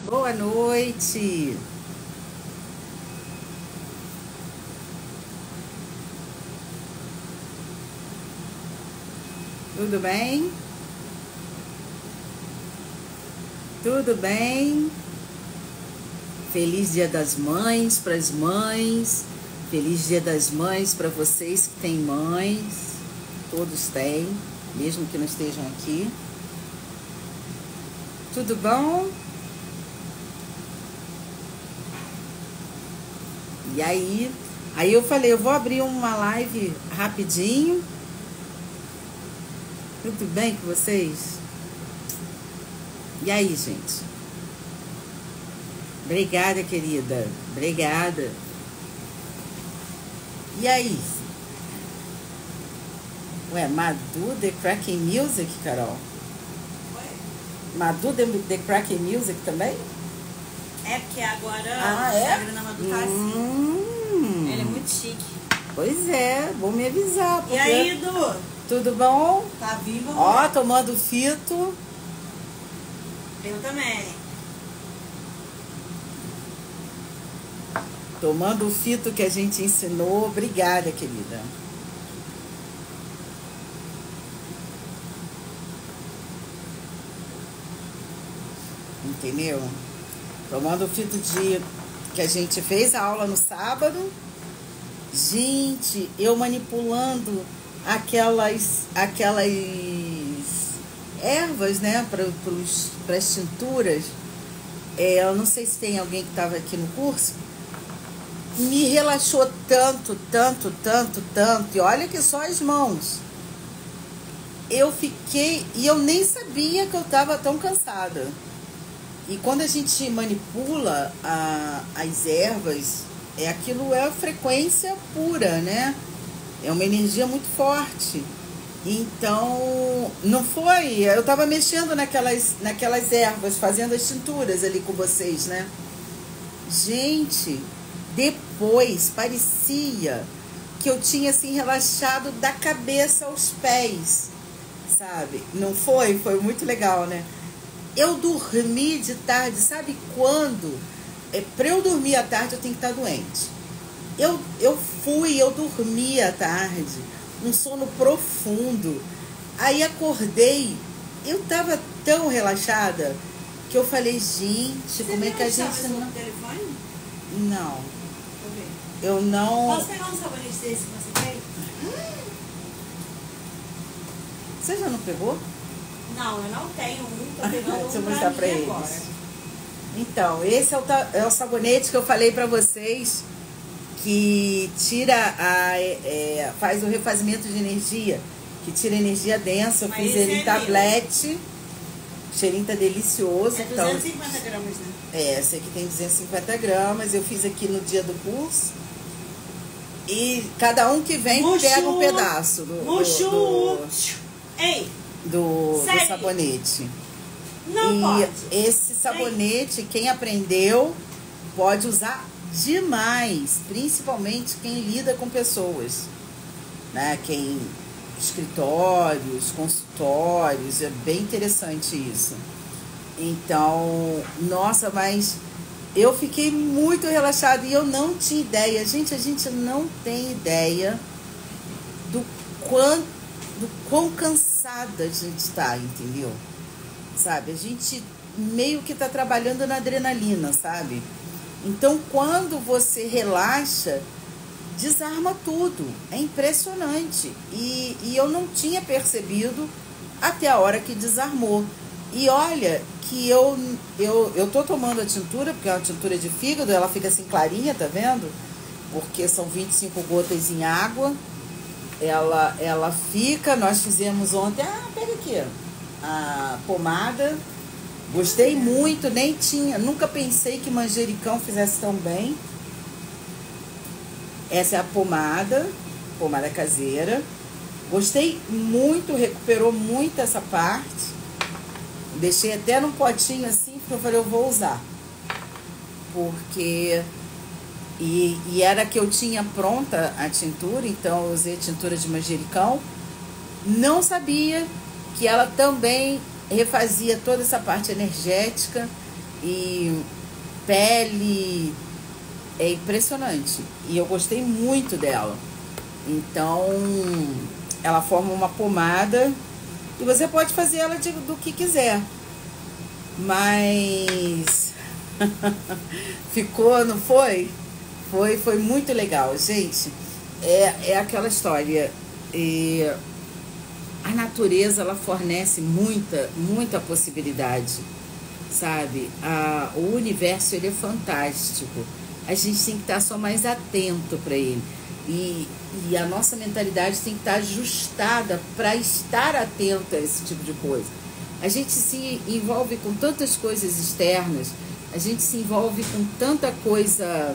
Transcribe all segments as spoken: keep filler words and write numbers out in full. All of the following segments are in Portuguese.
Boa noite. Tudo bem? Tudo bem? Feliz Dia das Mães para as mães. Feliz Dia das Mães para vocês que têm mães. Todos têm, mesmo que não estejam aqui. Tudo bom? E aí, aí eu falei, eu vou abrir uma live rapidinho. Tudo bem com vocês? E aí, gente? Obrigada, querida. Obrigada. E aí? Ué, Madu The Cracking Music, Carol? Oi? Madu The, The Cracking Music também? É porque agora ah, o é? Instagram da Madu tá assim. Hum, Ele é muito chique. Pois é, vou me avisar. E aí, Du? Tudo bom? Tá viva? Ó, tomando fito. Eu também. Tomando o fito que a gente ensinou. Obrigada, querida. Entendeu? Tomando o fito de que a gente fez a aula no sábado. Gente, eu manipulando aquelas aquelas ervas, né, para as tinturas. É, eu não sei se tem alguém que estava aqui no curso. Me relaxou tanto, tanto, tanto, tanto. E olha que só as mãos. Eu fiquei... E eu nem sabia que eu estava tão cansada. E quando a gente manipula a, as ervas, é, aquilo é a frequência pura, né? É uma energia muito forte. Então, não foi... Eu estava mexendo naquelas, naquelas ervas, fazendo as tinturas ali com vocês, né? Gente... Depois, parecia que eu tinha, assim, relaxado da cabeça aos pés, sabe? Não foi? Foi muito legal, né? Eu dormi de tarde, sabe quando? É, para eu dormir à tarde, eu tenho que estar doente. Eu, eu fui, eu dormi à tarde, um sono profundo. Aí acordei, eu tava tão relaxada que eu falei, gente, Você como é que a gente... Não... Não... telefone? Não. Eu não... Posso pegar um sabonete desse que você tem? Você já não pegou? Não, eu não tenho um. Tô pegando Deixa eu um mostrar pra pra mim eles. agora. Então, esse é o, é o sabonete que eu falei pra vocês, que tira a... É, faz o refazimento de energia, que tira energia densa. Eu Mas fiz esse ele em é tablete. O cheirinho tá delicioso. É duzentos e cinquenta gramas, né? É, esse aqui tem duzentos e cinquenta gramas. Eu fiz aqui no dia do curso. E cada um que vem Muxu, pega um pedaço do, Muxu. do, do, Ei, do, do sabonete. não e pode. esse sabonete, Ei. Quem aprendeu, pode usar demais. Principalmente quem lida com pessoas, né? Quem... escritórios, consultórios, é bem interessante isso. Então, nossa, mas eu fiquei muito relaxada e eu não tinha ideia. Gente, a gente não tem ideia do quão, do quão cansada a gente está, entendeu? Sabe, a gente meio que tá trabalhando na adrenalina, sabe? Então, quando você relaxa, desarma tudo. É impressionante. E, e eu não tinha percebido até a hora que desarmou. E olha que eu, eu, eu tô tomando a tintura, porque é uma tintura de fígado, ela fica assim clarinha, tá vendo? Porque são vinte e cinco gotas em água. Ela, ela fica, nós fizemos ontem, ah, pega aqui, a pomada. Gostei muito, nem tinha, nunca pensei que manjericão fizesse tão bem. Essa é a pomada, pomada caseira. Gostei muito, recuperou muito essa parte. Deixei até num potinho assim, porque eu falei, eu vou usar. Porque... E, e era que eu tinha pronta a tintura, então eu usei a tintura de manjericão. Não sabia que ela também refazia toda essa parte energética. e pele, é impressionante. E eu gostei muito dela. Então, ela forma uma pomada e você pode fazer ela de, do que quiser. Mas ficou, não foi? Foi, foi muito legal, gente. É, é aquela história. É, a natureza, ela fornece muita, muita possibilidade, sabe? A, o universo, ele é fantástico. A gente tem que estar só mais atento para ele. E, e a nossa mentalidade tem que estar ajustada para estar atenta a esse tipo de coisa. A gente se envolve com tantas coisas externas, a gente se envolve com tanta coisa,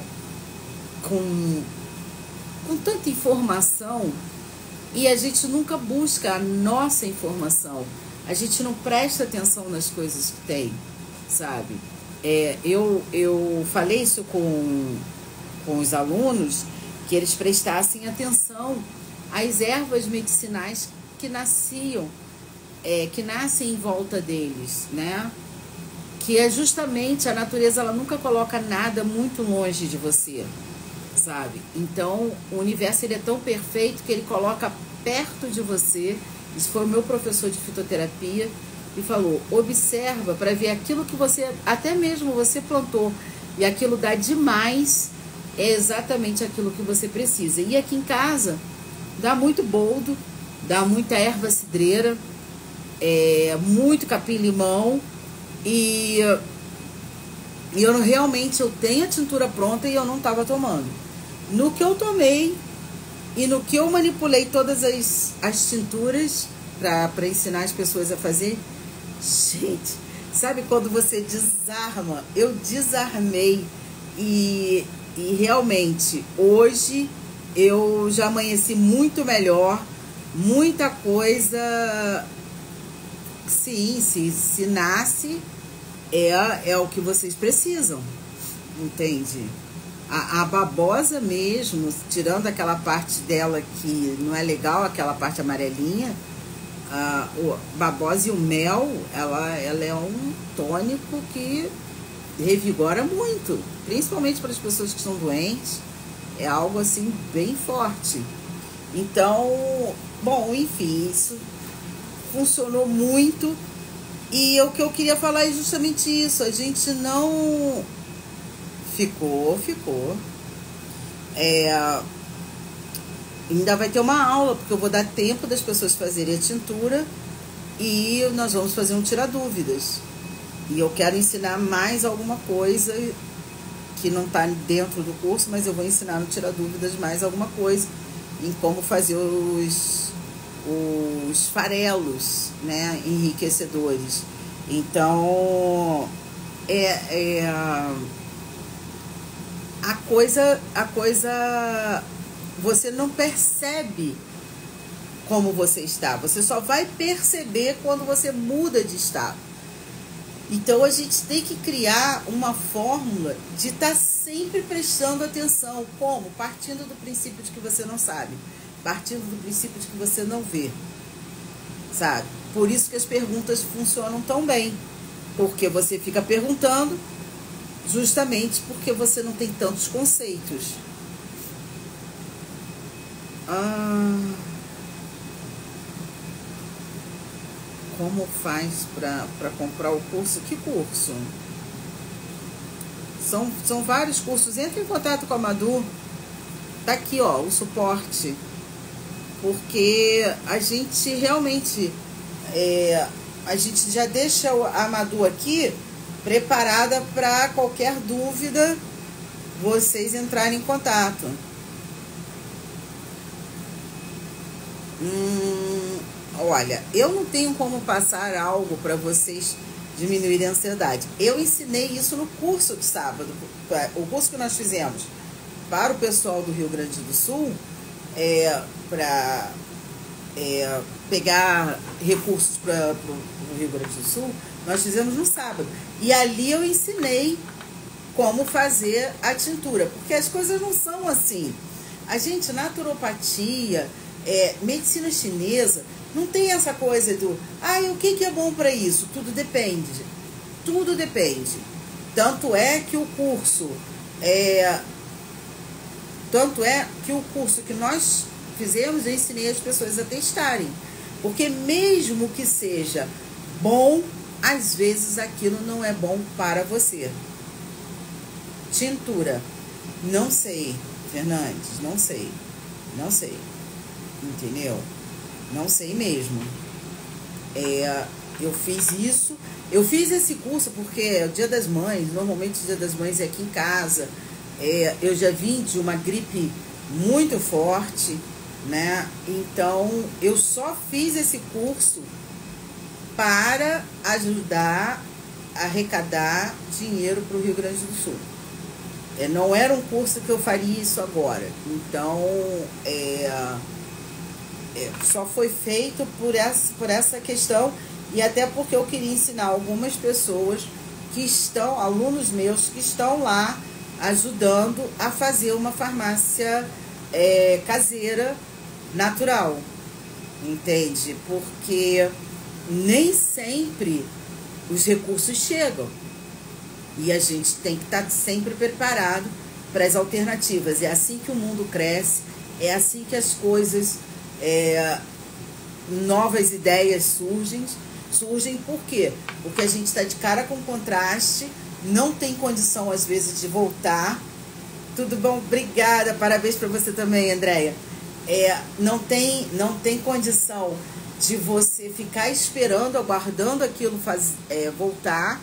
com, com tanta informação, e a gente nunca busca a nossa informação. A gente não presta atenção nas coisas que tem, sabe? É, eu, eu falei isso com, com os alunos, que eles prestassem atenção às ervas medicinais que nasciam, é, que nascem em volta deles, né? Que é justamente, a natureza, ela nunca coloca nada muito longe de você, sabe? Então, o universo, ele é tão perfeito que ele coloca perto de você. Isso foi o meu professor de fitoterapia, e falou: observa para ver aquilo que você, até mesmo você plantou, e aquilo dá demais, é exatamente aquilo que você precisa. E aqui em casa dá muito boldo, dá muita erva cidreira, é, muito capim-limão, e, e eu realmente eu tenho a tintura pronta e eu não estava tomando. No que eu tomei e no que eu manipulei todas as, as tinturas para ensinar as pessoas a fazer, gente, sabe quando você desarma? Eu desarmei e, e realmente hoje eu já amanheci muito melhor, muita coisa. Sim, se, se nasce, é, é o que vocês precisam, entende? A, a babosa mesmo, tirando aquela parte dela que não é legal, aquela parte amarelinha, a o babosa e o mel, ela, ela é um tônico que revigora muito, principalmente para as pessoas que estão doentes, é algo assim bem forte. Então, bom, enfim, isso funcionou muito. E o que eu queria falar é justamente isso. A gente não ficou, ficou. É, ainda vai ter uma aula, porque eu vou dar tempo das pessoas fazerem a tintura e nós vamos fazer um tira dúvidas. E eu quero ensinar mais alguma coisa que não está dentro do curso, mas eu vou ensinar no tira dúvidas mais alguma coisa em como fazer os os farelos, né, enriquecedores. Então, é, é a coisa, a coisa, você não percebe como você está, você só vai perceber quando você muda de estado. Então, a gente tem que criar uma fórmula de estar sempre prestando atenção. Como? Partindo do princípio de que você não sabe. Partindo do princípio de que você não vê, sabe? Por isso que as perguntas funcionam tão bem, porque você fica perguntando justamente porque você não tem tantos conceitos. Ah, como faz para comprar o curso? Que curso? São, são vários cursos. Entre em contato com a Madu. Tá aqui, ó, o suporte. Porque a gente realmente, é, a gente já deixa a Madu aqui preparada para qualquer dúvida vocês entrarem em contato. Hum, olha, eu não tenho como passar algo para vocês diminuírem a ansiedade. Eu ensinei isso no curso de sábado, o curso que nós fizemos para o pessoal do Rio Grande do Sul, é, para é, pegar recursos para o Rio Grande do Sul, nós fizemos no sábado. E ali eu ensinei como fazer a tintura, porque as coisas não são assim. A gente, naturopatia, é, medicina chinesa, não tem essa coisa do, ah, o que, que é bom para isso? Tudo depende. Tudo depende. Tanto é que o curso é, tanto é que o curso que nós fizemos, eu ensinei as pessoas a testarem. Porque mesmo que seja bom, às vezes aquilo não é bom para você. Tintura. Não sei, Fernandes, não sei. Não sei. Entendeu? Não sei mesmo. É, eu fiz isso. Eu fiz esse curso porque é o Dia das Mães. Normalmente o Dia das Mães é aqui em casa. É, eu já vim de uma gripe muito forte, né? Então eu só fiz esse curso para ajudar a arrecadar dinheiro para o Rio Grande do Sul. É, não era um curso que eu faria isso agora. Então é, é, só foi feito por essa, por essa questão, e até porque eu queria ensinar algumas pessoas que estão, alunos meus que estão lá ajudando a fazer uma farmácia é, caseira natural, entende? Porque nem sempre os recursos chegam e a gente tem que estar sempre preparado para as alternativas. É assim que o mundo cresce, é assim que as coisas, é, novas ideias surgem. Surgem por quê? Porque a gente está de cara com contraste, não tem condição às vezes de voltar. Tudo bom? Obrigada, parabéns para você também, Andréia. É, não tem, não tem condição de você ficar esperando, aguardando aquilo faz, é, voltar,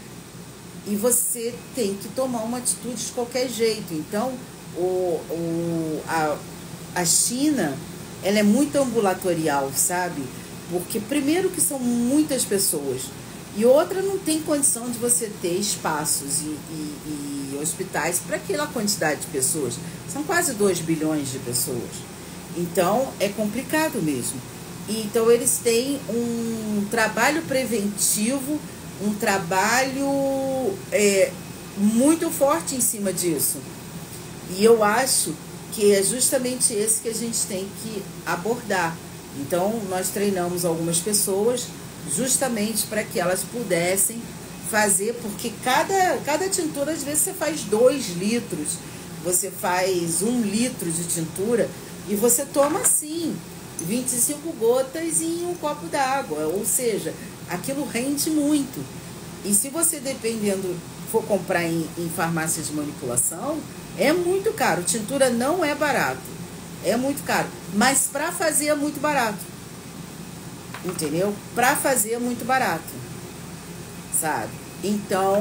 e você tem que tomar uma atitude de qualquer jeito. Então, o, o, a, a China, ela é muito ambulatorial, sabe? Porque primeiro que são muitas pessoas, e outra, não tem condição de você ter espaços e, e, e hospitais para aquela quantidade de pessoas. São quase dois bilhões de pessoas. Então, é complicado mesmo. Então, eles têm um trabalho preventivo, um trabalho é, muito forte em cima disso. E eu acho que é justamente esse que a gente tem que abordar. Então, nós treinamos algumas pessoas justamente para que elas pudessem fazer, porque cada, cada tintura, às vezes, você faz dois litros, você faz um litro de tintura e você toma assim, vinte e cinco gotas em um copo d'água, ou seja, aquilo rende muito. E se você, dependendo, for comprar em, em farmácias de manipulação, é muito caro. Tintura não é barato, é muito caro, mas para fazer é muito barato, entendeu? Para fazer é muito barato, sabe? Então,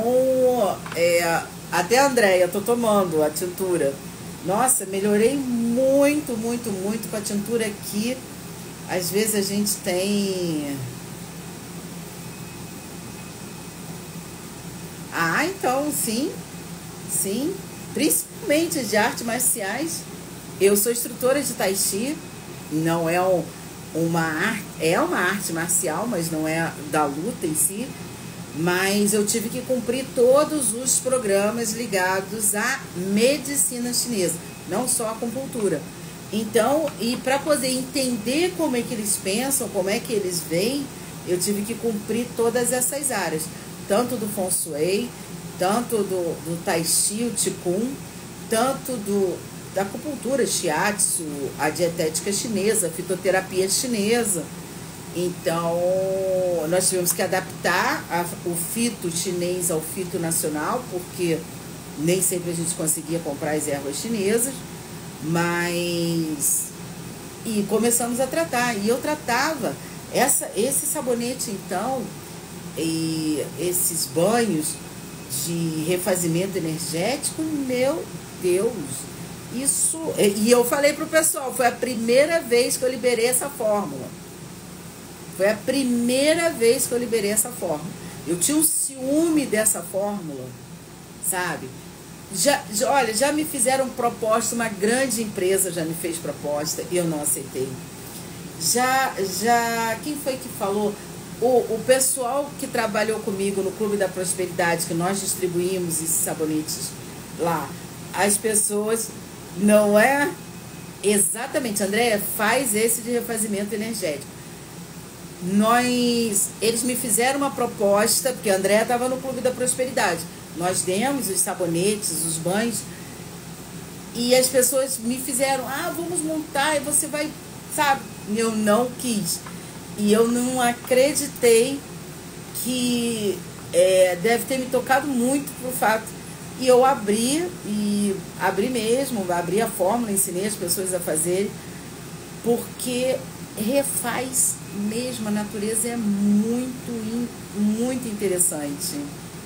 é, até a Andréia, tô tomando a tintura. Nossa, melhorei muito, muito, muito com a tintura aqui. Às vezes a gente tem... Ah, então, sim, sim. Principalmente de artes marciais. Eu sou instrutora de Tai Chi. Não é um, uma arte... É uma arte marcial, mas não é da luta em si. Mas eu tive que cumprir todos os programas ligados à medicina chinesa, não só a acupuntura. Então, e para poder entender como é que eles pensam, como é que eles veem, eu tive que cumprir todas essas áreas, tanto do Feng Shui, tanto do, do Tai Chi, o Qigong, tanto do, da acupuntura, Shiatsu, a dietética chinesa, a fitoterapia chinesa. Então, nós tivemos que adaptar a, o fito chinês ao fito nacional, porque nem sempre a gente conseguia comprar as ervas chinesas, mas... E começamos a tratar, e eu tratava essa, esse sabonete, então, e esses banhos de refazimento energético, meu Deus, isso... E eu falei pro pessoal, foi a primeira vez que eu liberei essa fórmula. Foi a primeira vez que eu liberei essa fórmula. Eu tinha um ciúme dessa fórmula, sabe? Já, já, olha, já me fizeram proposta, uma grande empresa já me fez proposta e eu não aceitei. Já, já, quem foi que falou? O, o pessoal que trabalhou comigo no Clube da Prosperidade, que nós distribuímos esses sabonetes lá, as pessoas, não é? Exatamente, Andréia, faz esse de refazimento energético. Nós, eles me fizeram uma proposta, porque a Andréia estava no Clube da Prosperidade, nós demos os sabonetes, os banhos, e as pessoas me fizeram, ah, vamos montar, e você vai, sabe? Eu não quis. E eu não acreditei que é, deve ter me tocado muito pro fato. E eu abri, e abri mesmo, abri a fórmula, ensinei as pessoas a fazerem, porque refaz mesmo, a natureza é muito, muito interessante.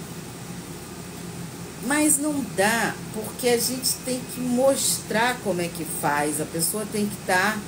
Mas não dá, porque a gente tem que mostrar como é que faz, a pessoa tem que estar,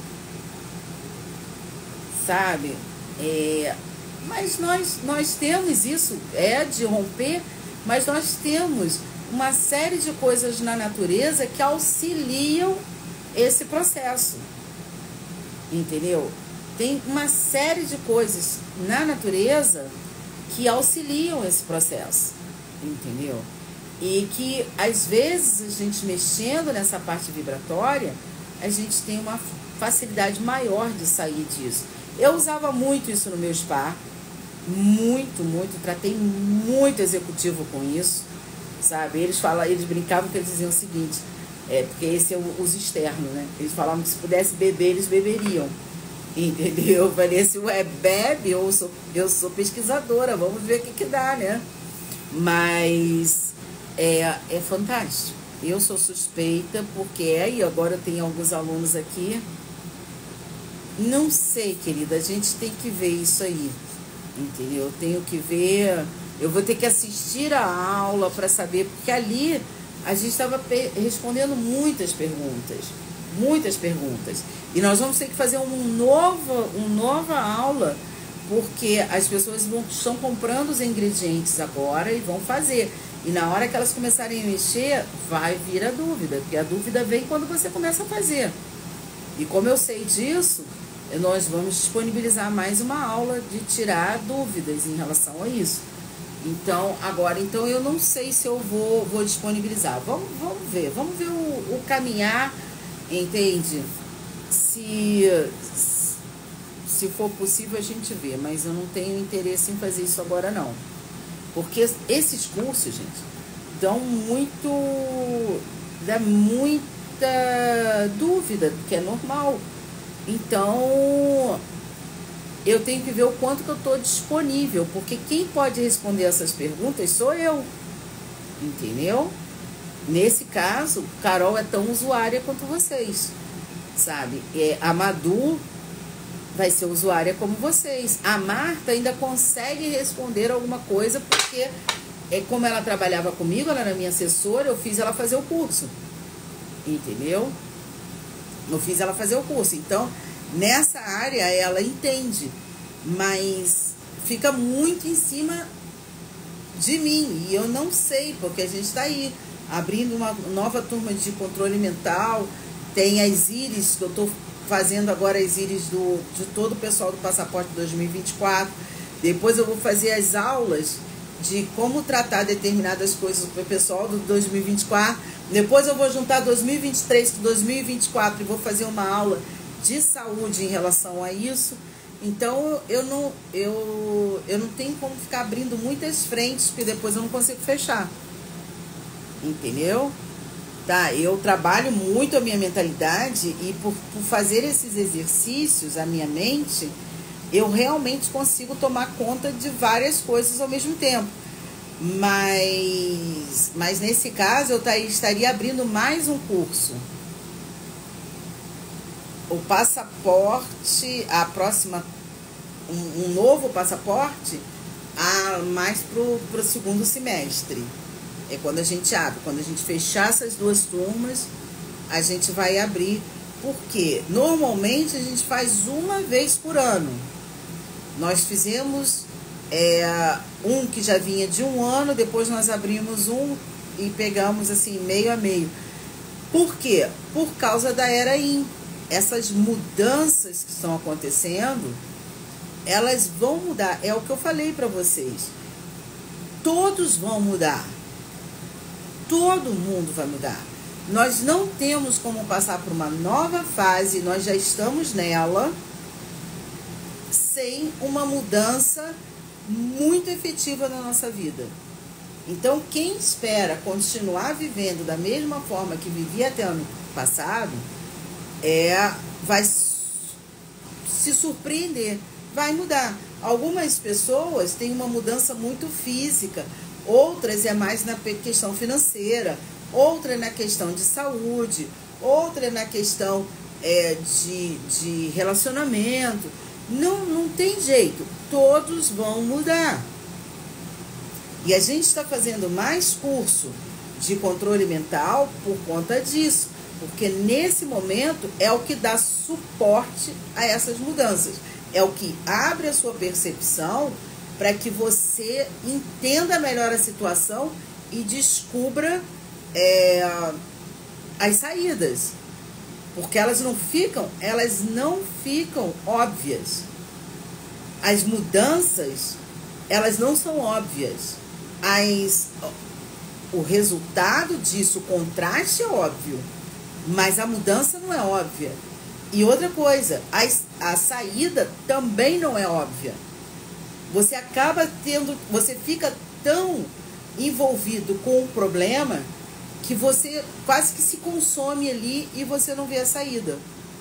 sabe? É, mas nós, nós temos isso, é de romper, mas nós temos uma série de coisas na natureza que auxiliam esse processo, entendeu? Tem uma série de coisas na natureza que auxiliam esse processo, entendeu? E que, às vezes, a gente mexendo nessa parte vibratória, a gente tem uma facilidade maior de sair disso. Eu usava muito isso no meu spa, muito, muito, tratei muito executivo com isso, sabe? Eles falam, eles brincavam que eles diziam o seguinte, é, porque esse é o uso externo, né? Eles falavam que se pudesse beber, eles beberiam, entendeu? Eu falei assim, ué, bebe, eu sou, eu sou pesquisadora, vamos ver o que que dá, né? Mas é, é fantástico. Eu sou suspeita, porque é, e agora eu tenho alguns alunos aqui. Não sei, querida, a gente tem que ver isso aí, entendeu? Eu tenho que ver, eu vou ter que assistir a aula para saber, porque ali a gente estava respondendo muitas perguntas, muitas perguntas. E nós vamos ter que fazer um novo, uma nova aula, porque as pessoas vão, estão comprando os ingredientes agora e vão fazer. E na hora que elas começarem a mexer, vai vir a dúvida, porque a dúvida vem quando você começa a fazer. E como eu sei disso, nós vamos disponibilizar mais uma aula de tirar dúvidas em relação a isso. Então, agora, então eu não sei se eu vou, vou disponibilizar. Vamos, vamos ver, vamos ver o, o caminhar, entende? Se, se for possível a gente vê, mas eu não tenho interesse em fazer isso agora não. Porque esses cursos, gente, dão muito, dá muita dúvida, que é normal. Então, eu tenho que ver o quanto que eu estou disponível, porque quem pode responder essas perguntas sou eu, entendeu? Nesse caso, Carol é tão usuária quanto vocês, sabe? É, a Madu vai ser usuária como vocês. A Marta ainda consegue responder alguma coisa, porque é, como ela trabalhava comigo, ela era minha assessora, eu fiz ela fazer o curso, entendeu? Eu fiz ela fazer o curso. Então, nessa área, ela entende. Mas fica muito em cima de mim. E eu não sei, porque a gente está aí abrindo uma nova turma de controle mental. Tem as íris, que eu estou fazendo agora as íris do, de todo o pessoal do Passaporte dois mil e vinte e quatro. Depois eu vou fazer as aulas de como tratar determinadas coisas para o pessoal do dois mil e vinte e quatro. Depois eu vou juntar dois mil e vinte e três com dois mil e vinte e quatro e vou fazer uma aula de saúde em relação a isso. Então eu não, eu, eu não tenho como ficar abrindo muitas frentes, porque depois eu não consigo fechar. Entendeu? Tá, eu trabalho muito a minha mentalidade e por, por fazer esses exercícios, a minha mente, eu realmente consigo tomar conta de várias coisas ao mesmo tempo. Mas, mas nesse caso, eu estaria abrindo mais um curso. O passaporte, a próxima, um, um novo passaporte, a, mais para o segundo semestre. É quando a gente abre, quando a gente fechar essas duas turmas, a gente vai abrir. Porque normalmente a gente faz uma vez por ano. Nós fizemos é, um que já vinha de um ano, depois nós abrimos um e pegamos assim meio a meio. Por quê? Por causa da era I M. Essas mudanças que estão acontecendo, elas vão mudar. É o que eu falei para vocês. Todos vão mudar. Todo mundo vai mudar. Nós não temos como passar por uma nova fase, nós já estamos nela, sem uma mudança muito efetiva na nossa vida. Então, quem espera continuar vivendo da mesma forma que vivia até ano passado, é, vai se surpreender, vai mudar. Algumas pessoas têm uma mudança muito física, outras é mais na questão financeira, outra é na questão de saúde, outra é na questão é, de, de relacionamento. Não, não tem jeito, todos vão mudar. E a gente está fazendo mais curso de controle mental por conta disso, porque nesse momento é o que dá suporte a essas mudanças, é o que abre a sua percepção para que você entenda melhor a situação e descubra é, as saídas, porque elas não ficam, elas não ficam óbvias. As mudanças, elas não são óbvias. As, o resultado disso, o contraste é óbvio, mas a mudança não é óbvia. E outra coisa, a, a saída também não é óbvia. Você acaba tendo, você fica tão envolvido com o problema que você quase que se consome ali e você não vê a saída.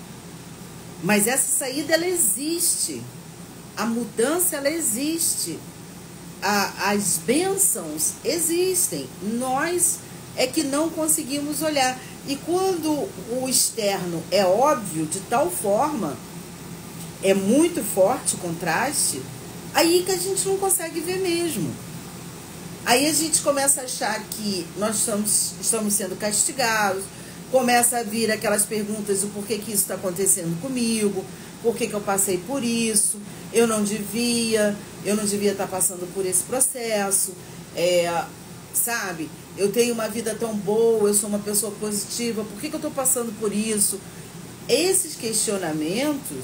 Mas essa saída, ela existe. A mudança, ela existe. A, as bênçãos existem. Nós é que não conseguimos olhar. E quando o externo é óbvio de tal forma, é muito forte o contraste, aí que a gente não consegue ver mesmo. Aí a gente começa a achar que nós estamos, estamos sendo castigados, começa a vir aquelas perguntas do porquê que isso está acontecendo comigo, por que que eu passei por isso, eu não devia, eu não devia estar passando por esse processo, é, sabe? Eu tenho uma vida tão boa, eu sou uma pessoa positiva, por que que eu estou passando por isso? Esses questionamentos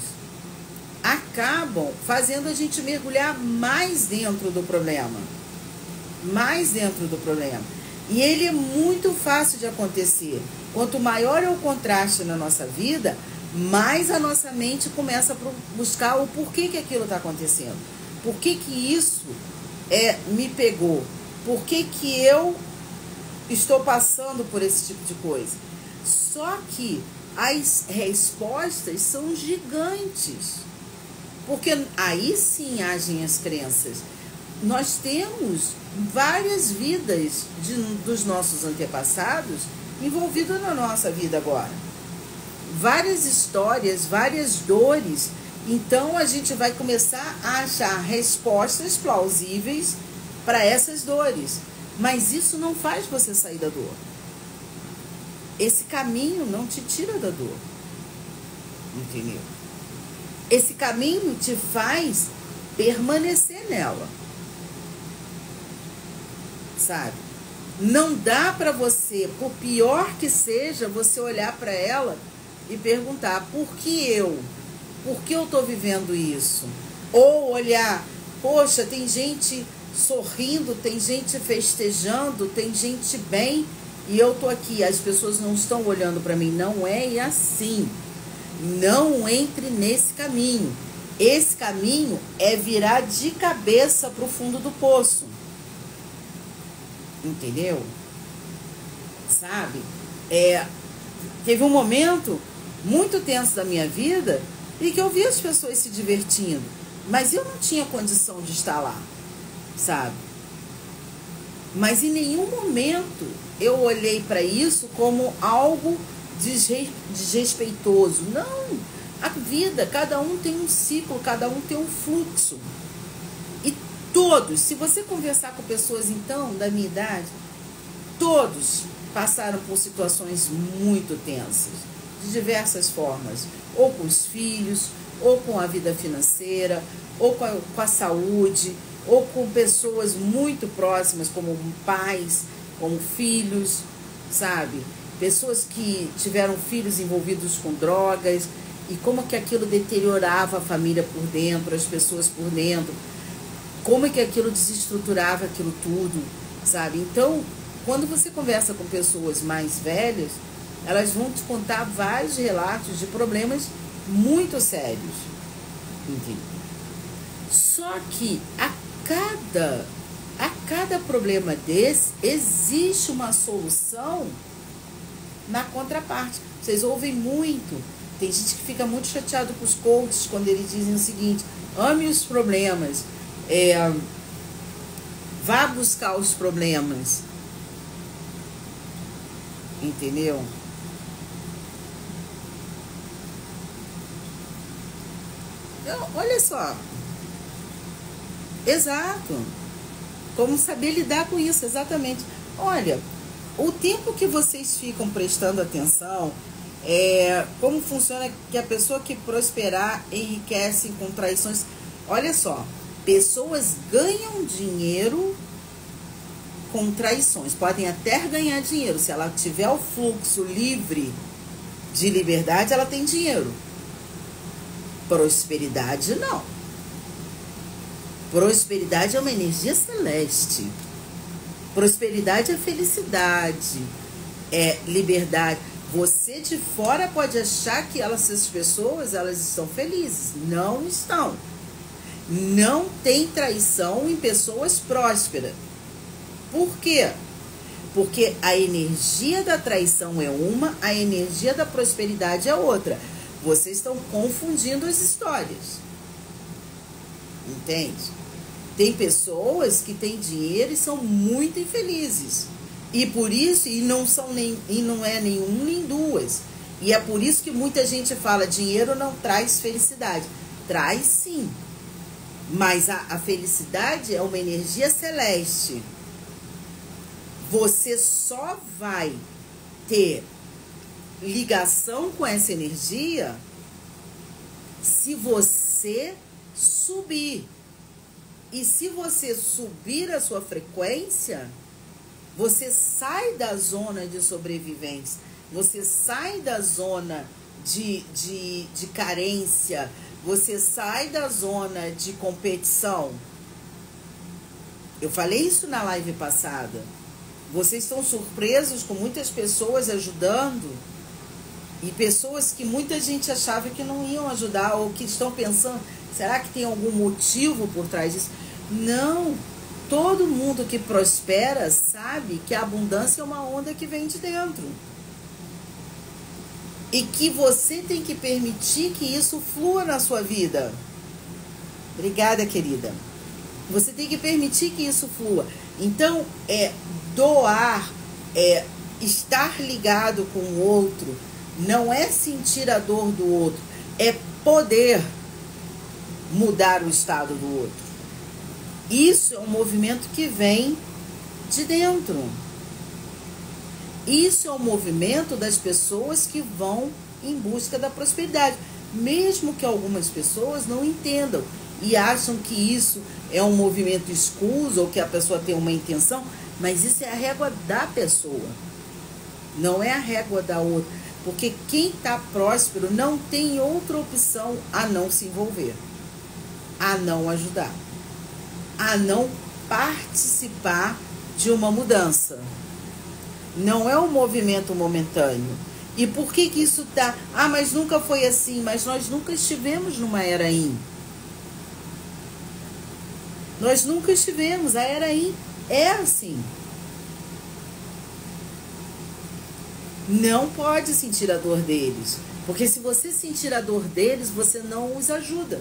acabam fazendo a gente mergulhar mais dentro do problema. Mais dentro do problema. E ele é muito fácil de acontecer. Quanto maior é o contraste na nossa vida, mais a nossa mente começa a buscar o porquê que aquilo está acontecendo. Por que que isso é, me pegou? Por que que eu estou passando por esse tipo de coisa? Só que as respostas são gigantes. Porque aí sim agem as crenças. Nós temos várias vidas de, dos nossos antepassados envolvidas na nossa vida agora. Várias histórias, várias dores. Então a gente vai começar a achar respostas plausíveis para essas dores. Mas isso não faz você sair da dor. Esse caminho não te tira da dor. Entendeu? Esse caminho te faz permanecer nela. Sabe? Não dá para você, por pior que seja, você olhar para ela e perguntar: por que eu? Por que eu tô vivendo isso? Ou olhar: poxa, tem gente sorrindo, tem gente festejando, tem gente bem e eu tô aqui, as pessoas não estão olhando para mim. Não é assim. Não entre nesse caminho. Esse caminho é virar de cabeça para o fundo do poço. Entendeu? Sabe? É, teve um momento muito tenso da minha vida e que eu vi as pessoas se divertindo, mas eu não tinha condição de estar lá, sabe? Mas em nenhum momento eu olhei para isso como algo desre- desrespeitoso. Não, a vida, cada um tem um ciclo, cada um tem um fluxo. E todos, se você conversar com pessoas então da minha idade, todos passaram por situações muito tensas, de diversas formas, ou com os filhos, ou com a vida financeira, ou com a, com a saúde, ou com pessoas muito próximas, como pais, como filhos, sabe? Pessoas que tiveram filhos envolvidos com drogas, e como que aquilo deteriorava a família por dentro, as pessoas por dentro, como que aquilo desestruturava aquilo tudo, sabe? Então, quando você conversa com pessoas mais velhas, elas vão te contar vários relatos de problemas muito sérios, entende? Só que a cada, a cada problema desse, existe uma solução na contraparte. Vocês ouvem muito. Tem gente que fica muito chateado com os coaches quando eles dizem o seguinte: ame os problemas, é, vá buscar os problemas. Entendeu? Então, olha só. Exato. Como saber lidar com isso, exatamente. Olha, o tempo que vocês ficam prestando atenção, é, como funciona que a pessoa que prosperar enriquece com traições. Olha só, pessoas ganham dinheiro com traições. Podem até ganhar dinheiro. Se ela tiver o fluxo livre de liberdade, ela tem dinheiro. Prosperidade, não. Prosperidade é uma energia celeste. Prosperidade é felicidade, é liberdade. Você de fora pode achar que elas, essas pessoas, elas estão felizes. Não estão. Não tem traição em pessoas prósperas. Por quê? Porque a energia da traição é uma, a energia da prosperidade é outra. Vocês estão confundindo as histórias. Entende? Tem pessoas que têm dinheiro e são muito infelizes. E por isso, e não, são nem, e não é nenhum nem duas. E é por isso que muita gente fala, dinheiro não traz felicidade. Traz sim. Mas a, a felicidade é uma energia celeste. Você só vai ter ligação com essa energia se você subir. E se você subir a sua frequência, você sai da zona de sobrevivência, você sai da zona de, de, de carência, você sai da zona de competição. Eu falei isso na live passada. Vocês estão surpresos com muitas pessoas ajudando e pessoas que muita gente achava que não iam ajudar ou que estão pensando, será que tem algum motivo por trás disso? Não. Todo mundo que prospera sabe que a abundância é uma onda que vem de dentro. E que você tem que permitir que isso flua na sua vida. Obrigada, querida. Você tem que permitir que isso flua. Então, é doar, é estar ligado com o outro, não é sentir a dor do outro, é poder mudar o estado do outro. Isso é um movimento que vem de dentro. Isso é um movimento das pessoas que vão em busca da prosperidade. Mesmo que algumas pessoas não entendam e acham que isso é um movimento escuso ou que a pessoa tem uma intenção, mas isso é a régua da pessoa. Não é a régua da outra. Porque quem está próspero não tem outra opção a não se envolver, a não ajudar, a não participar de uma mudança. Não é um movimento momentâneo. E por que que isso tá? Ah, mas nunca foi assim. Mas nós nunca estivemos numa era in. Nós nunca estivemos. A era in é assim. Não pode sentir a dor deles. Porque se você sentir a dor deles, você não os ajuda.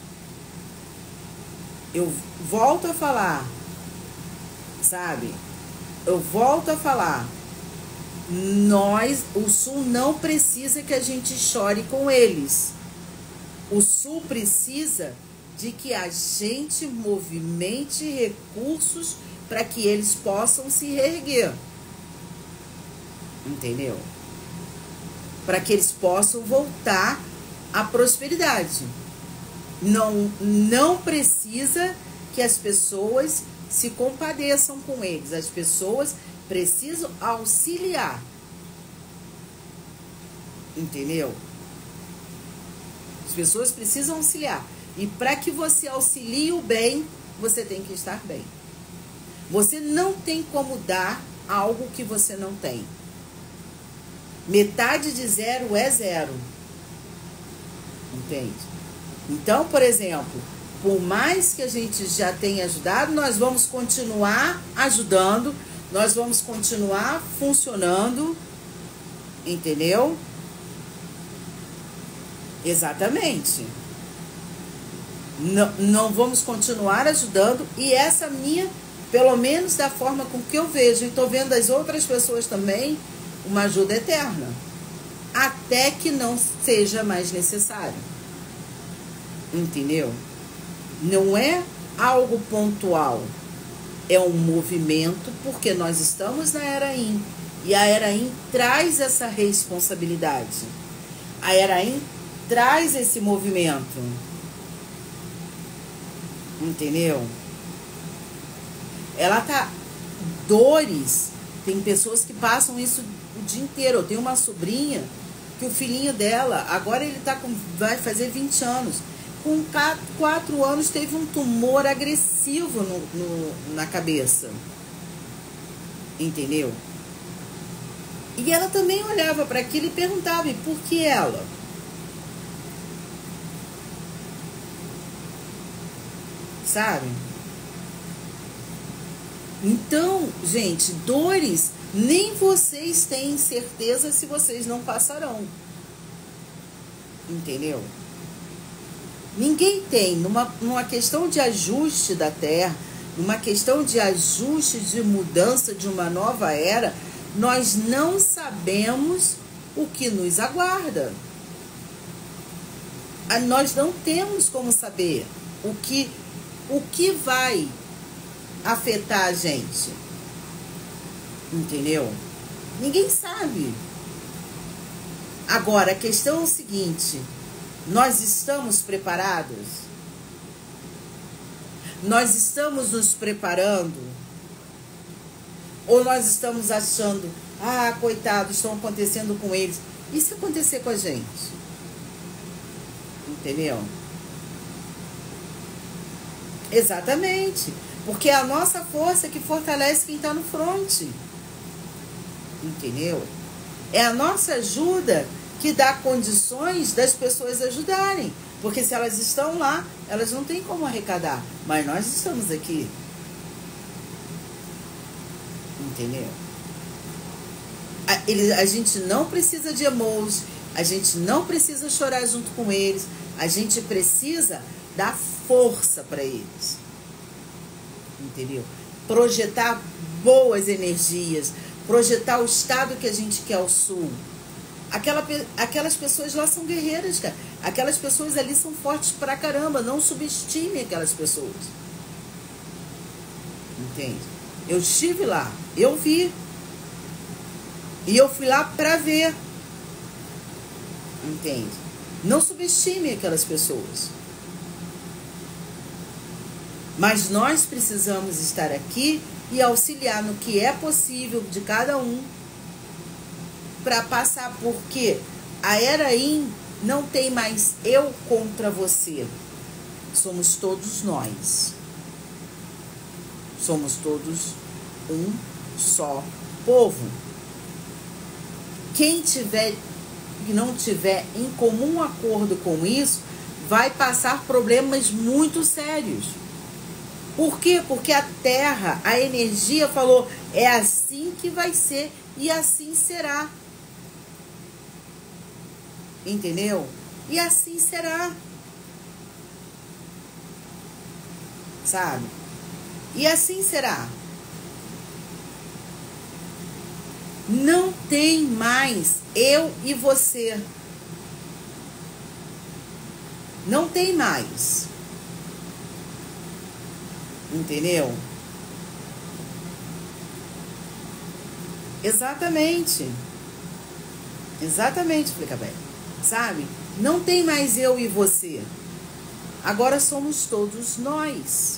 Eu volto a falar, sabe? Eu volto a falar. Nós, o Sul não precisa que a gente chore com eles. O Sul precisa de que a gente movimente recursos para que eles possam se reerguer. Entendeu? Para que eles possam voltar à prosperidade. Não, não precisa que as pessoas se compadeçam com eles. As pessoas precisam auxiliar. Entendeu? As pessoas precisam auxiliar. E para que você auxilie o bem, você tem que estar bem. Você não tem como dar algo que você não tem. Metade de zero é zero. Entende? Então, por exemplo, por mais que a gente já tenha ajudado, nós vamos continuar ajudando, nós vamos continuar funcionando, entendeu? Exatamente. Não, não vamos continuar ajudando, e essa minha, pelo menos da forma com que eu vejo, e estou vendo as outras pessoas também, uma ajuda eterna, até que não seja mais necessário, entendeu? Não é algo pontual, é um movimento, porque nós estamos na Era In, e a Era In traz essa responsabilidade, a Era In traz esse movimento, entendeu? Ela tá... Dores, tem pessoas que passam isso o dia inteiro. Eu tenho uma sobrinha que o filhinho dela, agora ele tá com, vai fazer vinte anos. Com quatro anos teve um tumor agressivo no, no, na cabeça. Entendeu? E ela também olhava para aquilo e perguntava, e por que ela? Sabe? Então, gente, dores, nem vocês têm certeza se vocês não passarão. Entendeu? Ninguém tem. Numa, numa questão de ajuste da Terra, numa questão de ajuste, de mudança, de uma nova era, nós não sabemos o que nos aguarda. Nós não temos como saber o que... O que vai afetar a gente? Entendeu? Ninguém sabe. Agora, a questão é o seguinte: nós estamos preparados? Nós estamos nos preparando? Ou nós estamos achando, ah, coitados, estão acontecendo com eles. E se acontecer com a gente? Entendeu? Exatamente, porque é a nossa força que fortalece quem está no fronte, entendeu? É a nossa ajuda que dá condições das pessoas ajudarem, porque se elas estão lá, elas não têm como arrecadar, mas nós estamos aqui, entendeu? A, ele, a gente não precisa de emoji, a gente não precisa chorar junto com eles, a gente precisa dar força para eles, entendeu? Projetar boas energias, projetar o estado que a gente quer ao sul. Aquela, aquelas pessoas lá são guerreiras, cara. Aquelas pessoas ali são fortes pra caramba. Não subestime aquelas pessoas, entende? Eu estive lá, eu vi, e eu fui lá pra ver, entende? Não subestime aquelas pessoas. Mas nós precisamos estar aqui e auxiliar no que é possível de cada um para passar, porque a Era In não tem mais eu contra você. Somos todos nós. Somos todos um só povo. Quem tiver e não tiver em comum acordo com isso, vai passar problemas muito sérios. Por quê? Porque a Terra, a energia falou, é assim que vai ser e assim será. Entendeu? E assim será. Sabe? E assim será. Não tem mais eu e você. Não tem mais. Entendeu? Exatamente. Exatamente, Flica Bem. Sabe? Não tem mais eu e você. Agora somos todos nós.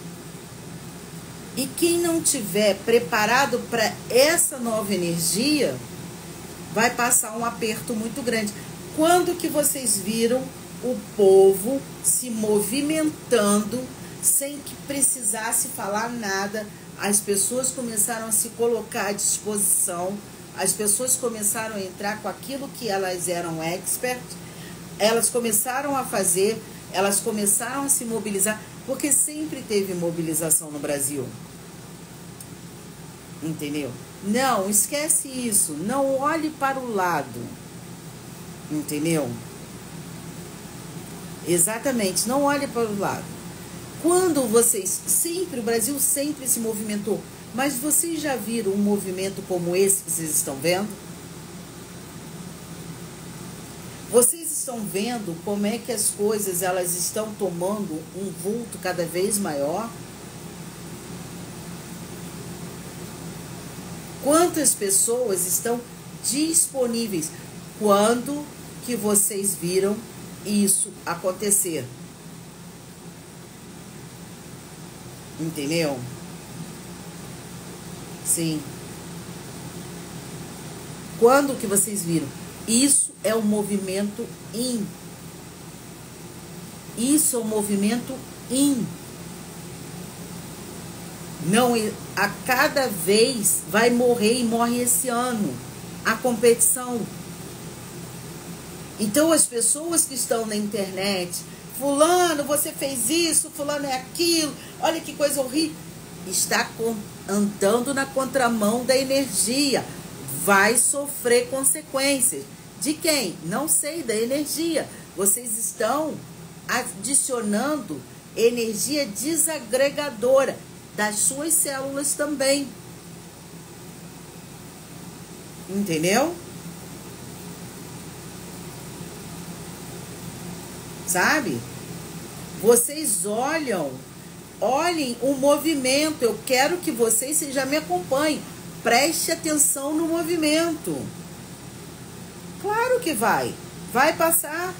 E quem não tiver preparado para essa nova energia, vai passar um aperto muito grande. Quando que vocês viram o povo se movimentando sem que precisasse falar nada? As pessoas começaram a se colocar à disposição, as pessoas começaram a entrar com aquilo que elas eram expert, elas começaram a fazer, elas começaram a se mobilizar, porque sempre teve mobilização no Brasil. Entendeu? Não, esquece isso. Não olhe para o lado. Entendeu? Exatamente, não olhe para o lado. Quando vocês, sempre, o Brasil sempre se movimentou, mas vocês já viram um movimento como esse que vocês estão vendo? Vocês estão vendo como é que as coisas elas estão tomando um vulto cada vez maior? Quantas pessoas estão disponíveis? Quando que vocês viram isso acontecer? Entendeu? Sim. Quando que vocês viram? Isso é um movimento in. Isso é um movimento in. Não, a cada vez vai morrer e morre esse ano a competição. Então as pessoas que estão na internet, fulano, você fez isso, fulano é aquilo, olha que coisa horrível, está andando na contramão da energia, vai sofrer consequências. De quem? Não sei, da energia. Vocês estão adicionando energia desagregadora das suas células também. Entendeu? Sabe? Vocês olham, olhem o movimento. Eu quero que vocês já me acompanhem. Preste atenção no movimento. Claro que vai. Vai passar.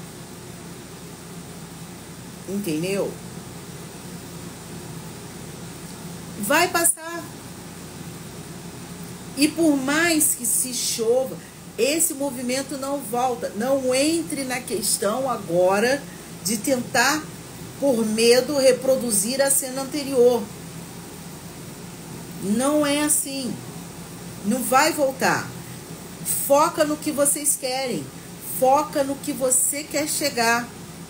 Entendeu? Vai passar. E por mais que se chova, esse movimento não volta. Não entre na questão agora de tentar, por medo, reproduzir a cena anterior. Não é assim. Não vai voltar. Foca no que vocês querem. Foca no que você quer chegar.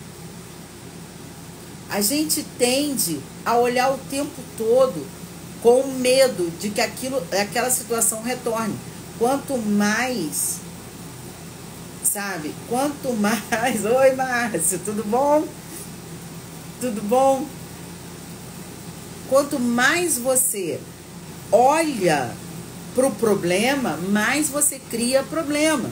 A gente tende a olhar o tempo todo com medo de que aquilo, aquela situação retorne. Quanto mais, sabe? Quanto mais... Oi, Márcio, tudo bom? Tudo bom? Quanto mais você olha para o problema, mais você cria problema.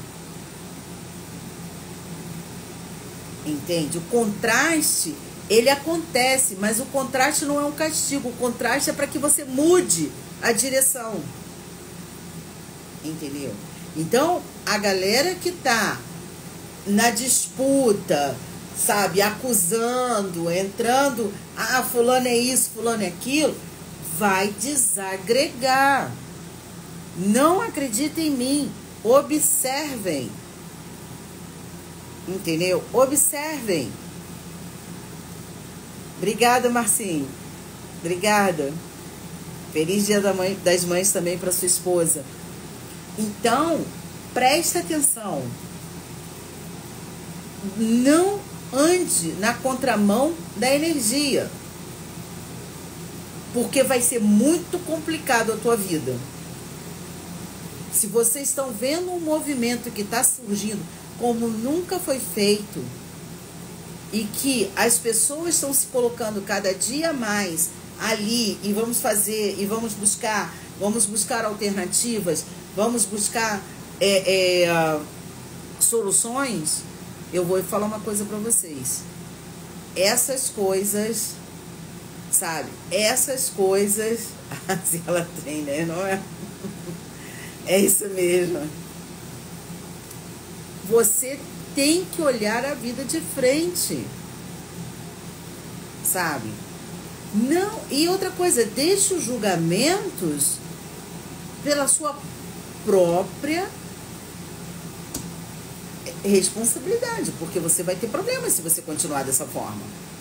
Entende? O contraste, ele acontece, mas o contraste não é um castigo. O contraste é para que você mude a direção. Entendeu? Então, a galera que tá na disputa, sabe, acusando, entrando, ah, fulano é isso, fulano é aquilo, vai desagregar. Não acreditem em mim. Observem. Entendeu? Observem. Obrigada, Marcinho. Obrigada. Feliz Dia da mãe, das Mães também para sua esposa. Então, preste atenção. Não ande na contramão da energia. Porque vai ser muito complicado a tua vida. Se vocês estão vendo um movimento que está surgindo como nunca foi feito, e que as pessoas estão se colocando cada dia mais ali, e vamos fazer, e vamos buscar, vamos buscar alternativas, vamos buscar é, é, soluções, eu vou falar uma coisa para vocês. Essas coisas, sabe, essas coisas, assim ela tem, né, não é? É isso mesmo. Você tem que olhar a vida de frente, sabe? Não, e outra coisa, deixe os julgamentos pela sua própria responsabilidade, porque você vai ter problemas se você continuar dessa forma.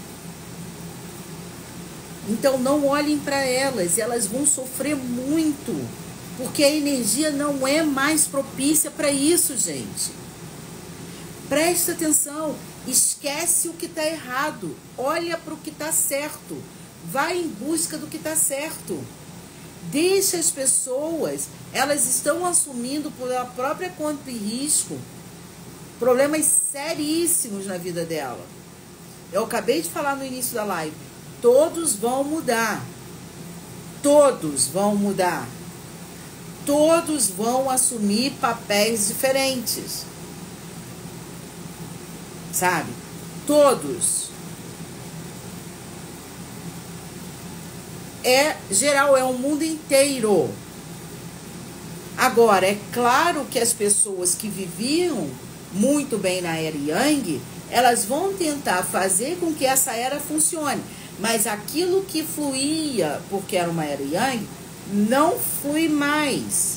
Então não olhem para elas, elas vão sofrer muito, porque a energia não é mais propícia para isso, gente. Presta atenção, esquece o que está errado, olha para o que está certo, vai em busca do que está certo. Deixa as pessoas, elas estão assumindo por a própria conta e risco problemas seríssimos na vida dela. Eu acabei de falar no início da live, todos vão mudar, todos vão mudar, todos vão assumir papéis diferentes. Sabe? Todos. É geral, é o mundo inteiro. Agora, é claro que as pessoas que viviam muito bem na era Yang, elas vão tentar fazer com que essa era funcione. Mas aquilo que fluía, porque era uma era Yang, não flui mais.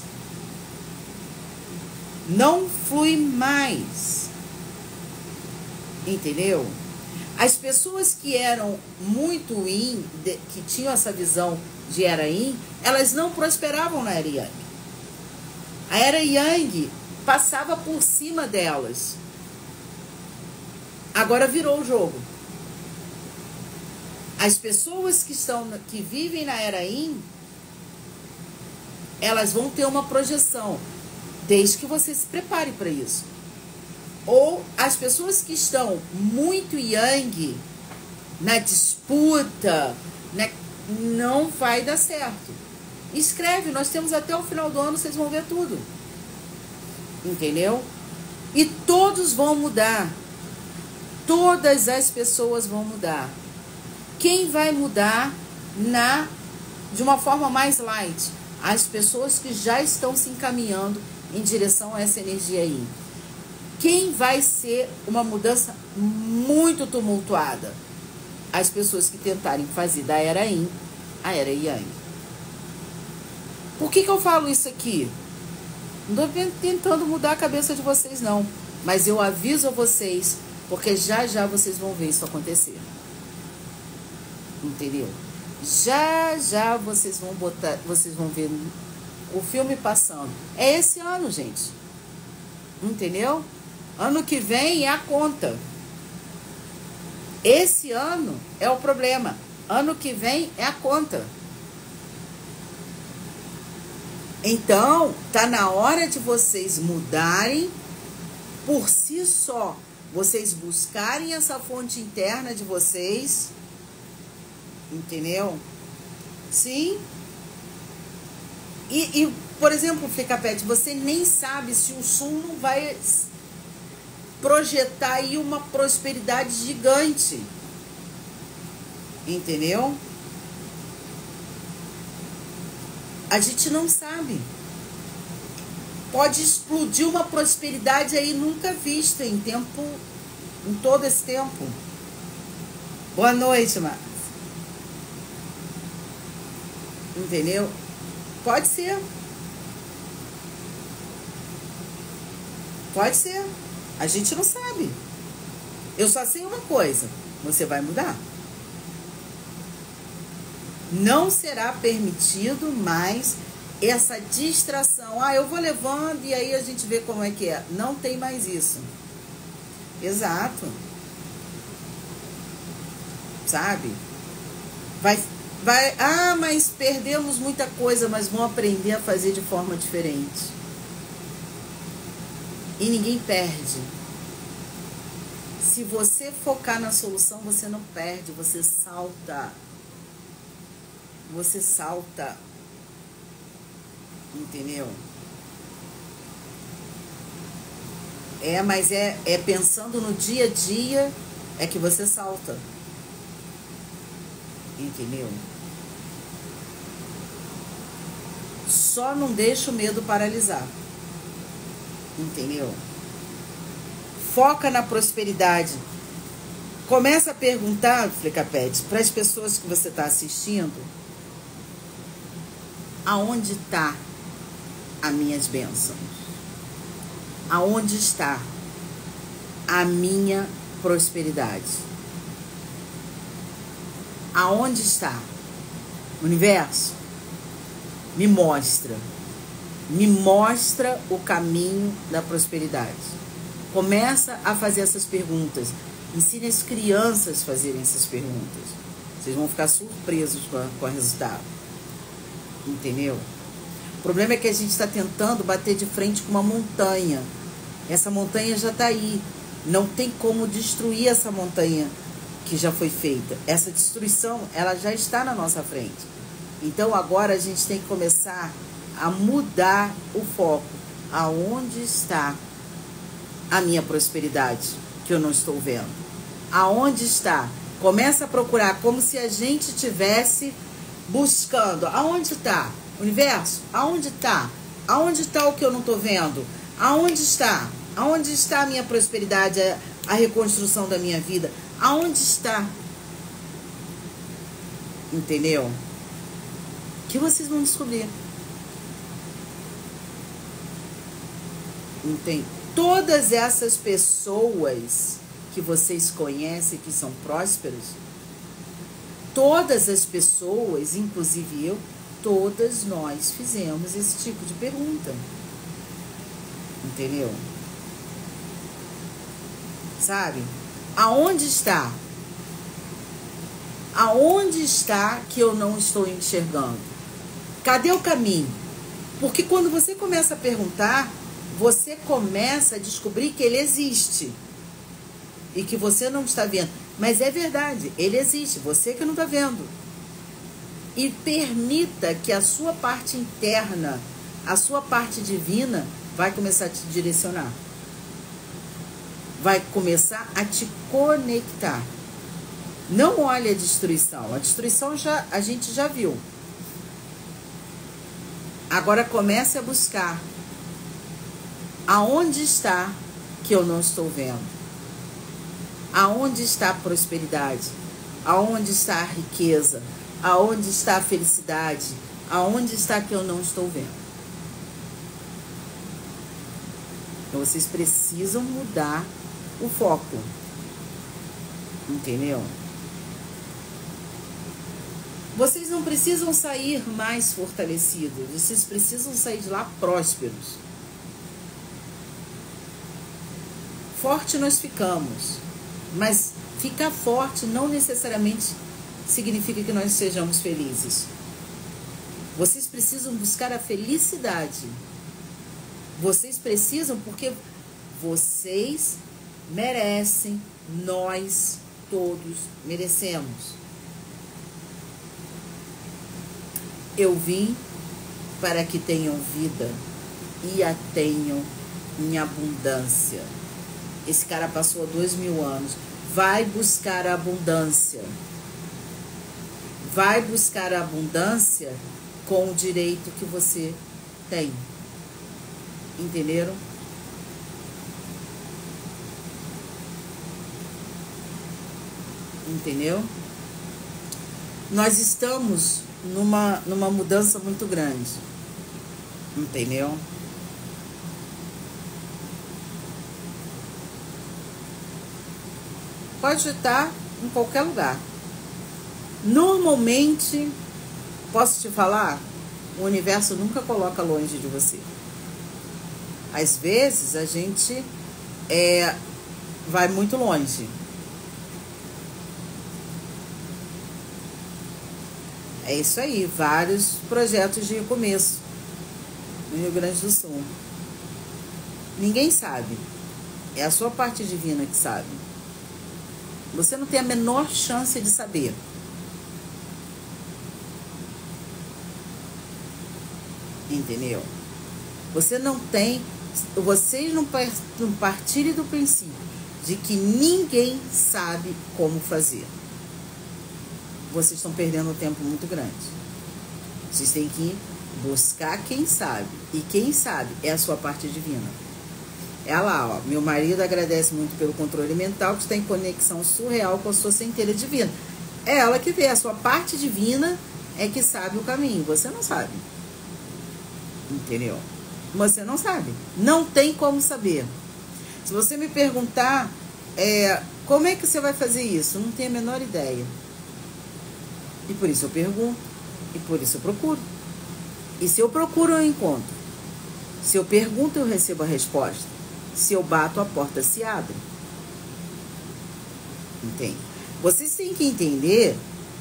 Não flui mais. Entendeu? As pessoas que eram muito yin, de, que tinham essa visão de era yin, elas não prosperavam na era yang. A era yang passava por cima delas. Agora virou o jogo. As pessoas que estão, que vivem na era yin, elas vão ter uma projeção, desde que você se prepare para isso. Ou as pessoas que estão muito yang, na disputa, né, não vai dar certo. Escreve, nós temos até o final do ano, vocês vão ver tudo. Entendeu? E todos vão mudar. Todas as pessoas vão mudar. Quem vai mudar na, de uma forma mais light? As pessoas que já estão se encaminhando em direção a essa energia aí. Quem vai ser uma mudança muito tumultuada? As pessoas que tentarem fazer da era yin a era yang. Por que que eu falo isso aqui? Não estou tentando mudar a cabeça de vocês, não. Mas eu aviso a vocês, porque já já vocês vão ver isso acontecer. Entendeu? Já já vocês vão botar, vocês vão ver o filme passando. É esse ano, gente. Entendeu? Ano que vem é a conta. Esse ano é o problema. Ano que vem é a conta. Então, tá na hora de vocês mudarem por si só. Vocês buscarem essa fonte interna de vocês. Entendeu? Sim. E, e por exemplo, Flicapete, você nem sabe se o Sul não vai projetar aí uma prosperidade gigante. Entendeu? A gente não sabe. Pode explodir uma prosperidade aí nunca vista em tempo, em todo esse tempo. Boa noite, Marcos. Entendeu? Pode ser. Pode ser. A gente não sabe. Eu só sei uma coisa. Você vai mudar. Não será permitido mais essa distração. Ah, eu vou levando e aí a gente vê como é que é. Não tem mais isso. Exato. Sabe? Vai, vai. Ah, mas perdemos muita coisa, mas vão aprender a fazer de forma diferente. E ninguém perde. Se você focar na solução, você não perde, você salta. Você salta. Entendeu? É, mas é, é pensando no dia a dia é que você salta. Entendeu? Só não deixa o medo paralisar. Entendeu? Foca na prosperidade. Começa a perguntar, Flicapete, para as pessoas que você está assistindo, aonde está as minhas bênçãos? Aonde está a minha prosperidade? Aonde está? Universo, me mostra. Me mostra o caminho da prosperidade. Começa a fazer essas perguntas. Ensine as crianças a fazerem essas perguntas. Vocês vão ficar surpresos com, a, com o resultado. Entendeu? O problema é que a gente está tentando bater de frente com uma montanha. Essa montanha já está aí. Não tem como destruir essa montanha que já foi feita. Essa destruição, ela já está na nossa frente. Então agora a gente tem que começar a mudar o foco. Aonde está a minha prosperidade que eu não estou vendo? Aonde está? Começa a procurar como se a gente tivesse buscando. Aonde está? Universo? Aonde está? Aonde está o que eu não estou vendo? Aonde está? Aonde está a minha prosperidade, a, a reconstrução da minha vida? Aonde está? Entendeu? Que vocês vão descobrir. Entende? Todas essas pessoas que vocês conhecem que são prósperos, todas as pessoas, inclusive eu, todas nós fizemos esse tipo de pergunta. Entendeu? Sabe? Aonde está? Aonde está que eu não estou enxergando? Cadê o caminho? Porque quando você começa a perguntar, você começa a descobrir que ele existe. E que você não está vendo. Mas é verdade, ele existe, você que não está vendo. E permita que a sua parte interna, a sua parte divina, vai começar a te direcionar. Vai começar a te conectar. Não olhe a destruição. A destruição já, a gente já viu. Agora comece a buscar. Aonde está que eu não estou vendo? Aonde está a prosperidade? Aonde está a riqueza? Aonde está a felicidade? Aonde está que eu não estou vendo? Então vocês precisam mudar o foco. Entendeu? Vocês não precisam sair mais fortalecidos. Vocês precisam sair de lá prósperos. Forte nós ficamos. Mas ficar forte não necessariamente significa que nós sejamos felizes. Vocês precisam buscar a felicidade. Vocês precisam porque vocês merecem, nós todos merecemos. Eu vim para que tenham vida e a tenham em abundância. Esse cara passou há dois mil anos. Vai buscar a abundância. Vai buscar a abundância com o direito que você tem. Entenderam? Entendeu? Nós estamos numa, numa mudança muito grande. Entendeu? Pode estar em qualquer lugar. Normalmente, posso te falar, o universo nunca coloca longe de você. Às vezes, a gente é, vai muito longe. É isso aí, vários projetos de recomeço no Rio Grande do Sul. Ninguém sabe. É a sua parte divina que sabe. Você não tem a menor chance de saber. Entendeu? Você não tem... Vocês não partirem do princípio de que ninguém sabe como fazer. Vocês estão perdendo um tempo muito grande. Vocês têm que buscar quem sabe. E quem sabe é a sua parte divina. É lá, ó. Meu marido agradece muito pelo controle mental, que está em conexão surreal com a sua centelha divina. É ela que vê. A sua parte divina é que sabe o caminho. Você não sabe. Entendeu? Você não sabe. Não tem como saber. Se você me perguntar, é, como é que você vai fazer isso? Não tenho a menor ideia. E por isso eu pergunto. E por isso eu procuro. E se eu procuro, eu encontro. Se eu pergunto, eu recebo a resposta. Se eu bato, a porta se abre. Entende? Vocês têm que entender,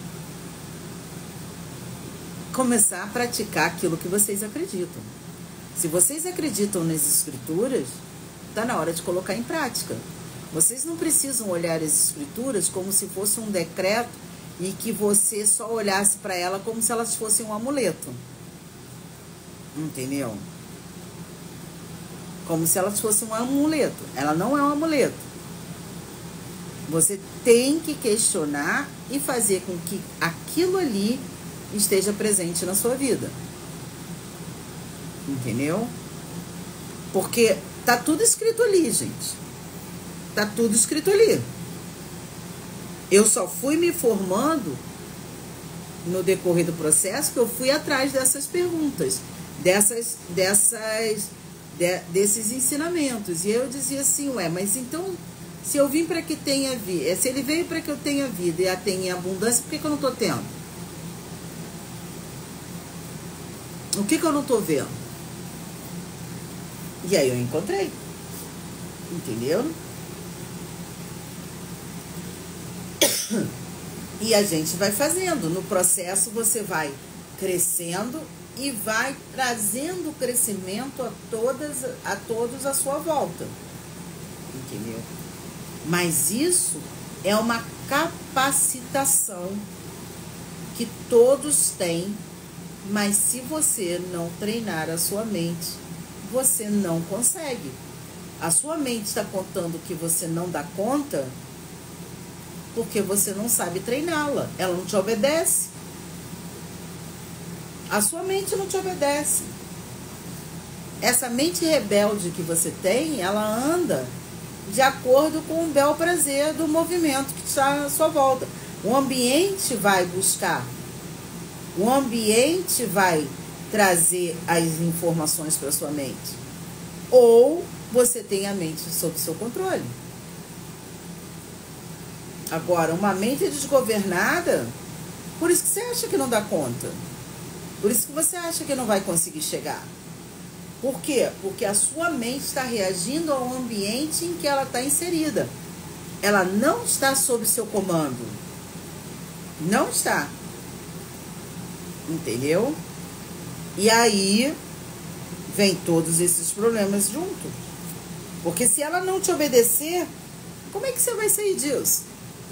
começar a praticar aquilo que vocês acreditam. Se vocês acreditam nas escrituras, está na hora de colocar em prática. Vocês não precisam olhar as escrituras como se fosse um decreto e que você só olhasse para ela como se elas fossem um amuleto. Entendeu? Como se elas fossem um amuleto. Ela não é um amuleto. Você tem que questionar e fazer com que aquilo ali esteja presente na sua vida. Entendeu? Porque tá tudo escrito ali, gente. Tá tudo escrito ali. Eu só fui me formando no decorrer do processo que eu fui atrás dessas perguntas, dessas, dessas, de, desses ensinamentos. E eu dizia assim, ué, mas então, se eu vim para que tenha vida, se ele veio para que eu tenha vida e a tenha em abundância, por que, que eu não tô tendo? O que, que eu não tô vendo? E aí eu encontrei. Entendeu? E a gente vai fazendo. No processo você vai crescendo e vai trazendo crescimento a, todas, a todos à sua volta. Entendeu? Mas isso é uma capacitação que todos têm, mas se você não treinar a sua mente, você não consegue. A sua mente está contando que você não dá conta porque você não sabe treiná-la. Ela não te obedece. A sua mente não te obedece. Essa mente rebelde que você tem, ela anda de acordo com o bel prazer do movimento que está à sua volta. O ambiente vai buscar. O ambiente vai trazer as informações para sua mente. Ou você tem a mente sob seu controle. Agora, uma mente desgovernada, por isso que você acha que não dá conta. Por isso que você acha que não vai conseguir chegar. Por quê? Porque a sua mente está reagindo ao ambiente em que ela está inserida. Ela não está sob seu comando. Não está. Entendeu? E aí vem todos esses problemas juntos. Porque se ela não te obedecer, como é que você vai sair disso?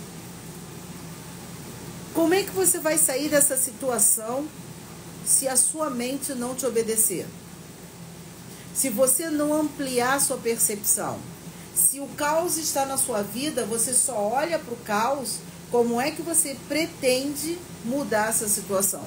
Como é que você vai sair dessa situação se a sua mente não te obedecer? Se você não ampliar a sua percepção? Se o caos está na sua vida, você só olha para o caos, como é que você pretende mudar essa situação?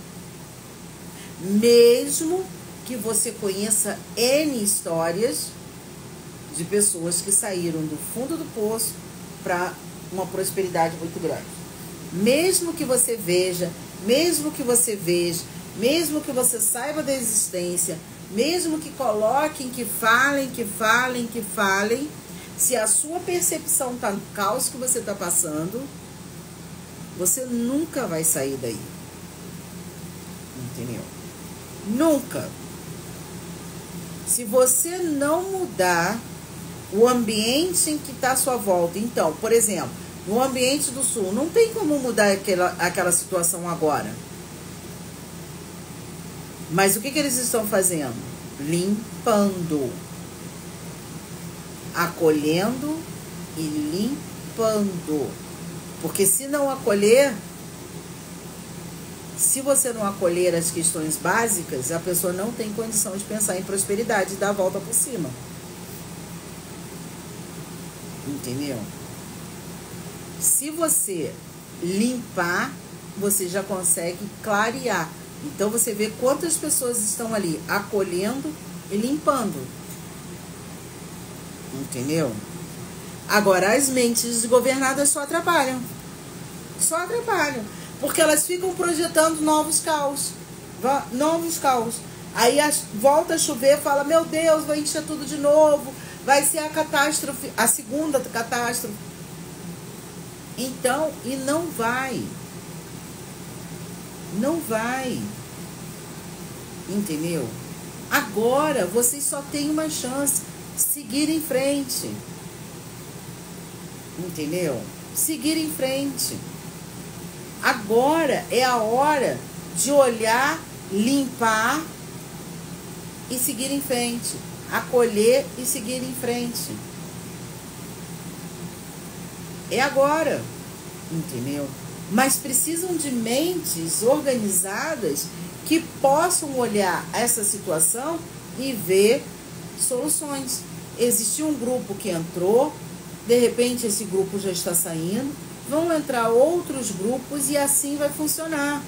Mesmo que você conheça N histórias de pessoas que saíram do fundo do poço para uma prosperidade muito grande. Mesmo que você veja, mesmo que você veja, mesmo que você saiba da existência, mesmo que coloquem, que falem, que falem, que falem, se a sua percepção está no caos que você está passando, você nunca vai sair daí. Entendeu? Nunca. Se você não mudar o ambiente em que está à sua volta, então, por exemplo, no ambiente do sul, não tem como mudar aquela, aquela situação agora. Mas o que, que eles estão fazendo? Limpando. Acolhendo e limpando. Porque se não acolher, se você não acolher as questões básicas, a pessoa não tem condição de pensar em prosperidade e dar a volta por cima. Entendeu? Se você limpar, você já consegue clarear. Então você vê quantas pessoas estão ali acolhendo e limpando. Entendeu? Agora, as mentes desgovernadas só atrapalham. Só atrapalham. Porque elas ficam projetando novos caos. Novos caos. Aí volta a chover, fala, meu Deus, vai encher tudo de novo. Vai ser a catástrofe, a segunda catástrofe. Então, e não vai. Não vai. Entendeu? Agora, vocês só têm uma chance. seguir em frente. Entendeu? Seguir em frente. Agora é a hora de olhar, limpar e seguir em frente. Acolher e seguir em frente. É agora. Entendeu? Mas precisam de mentes organizadas que possam olhar essa situação e ver soluções. Existiu um grupo que entrou, de repente esse grupo já está saindo, vão entrar outros grupos e assim vai funcionar.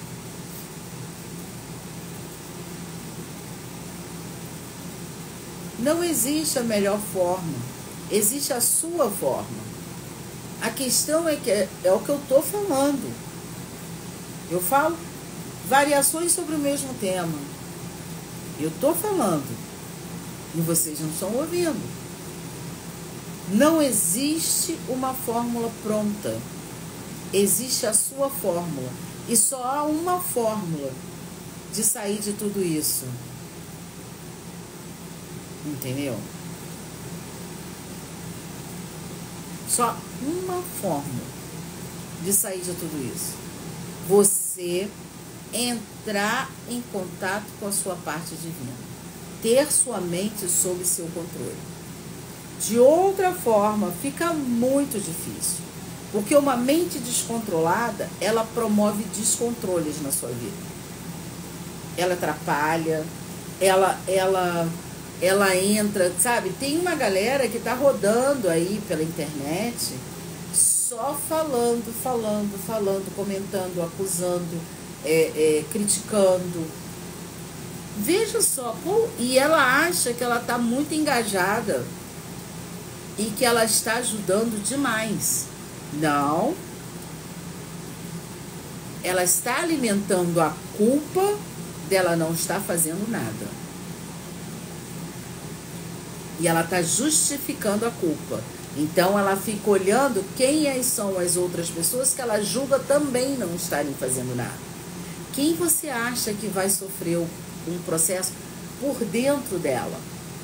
Não existe a melhor forma, existe a sua forma. A questão é que é, é o que eu estou falando. Eu falo variações sobre o mesmo tema. Eu estou falando e vocês não estão ouvindo. Não existe uma fórmula pronta. Existe a sua fórmula. E só há uma fórmula de sair de tudo isso. Entendeu? Só uma fórmula de sair de tudo isso. Você entrar em contato com a sua parte divina. Ter sua mente sob seu controle. De outra forma, fica muito difícil. Porque uma mente descontrolada, ela promove descontroles na sua vida. Ela atrapalha, ela, ela, ela entra, sabe? Tem uma galera que tá rodando aí pela internet, só falando, falando, falando, comentando, acusando, é, é, criticando. Veja só, pô, e ela acha que ela tá muito engajada e que ela está ajudando demais. Não. Ela está alimentando a culpa dela não estar fazendo nada. E ela está justificando a culpa. Então ela fica olhando quem são as outras pessoas que ela julga também não estarem fazendo nada. Quem você acha que vai sofrer um processo por dentro dela?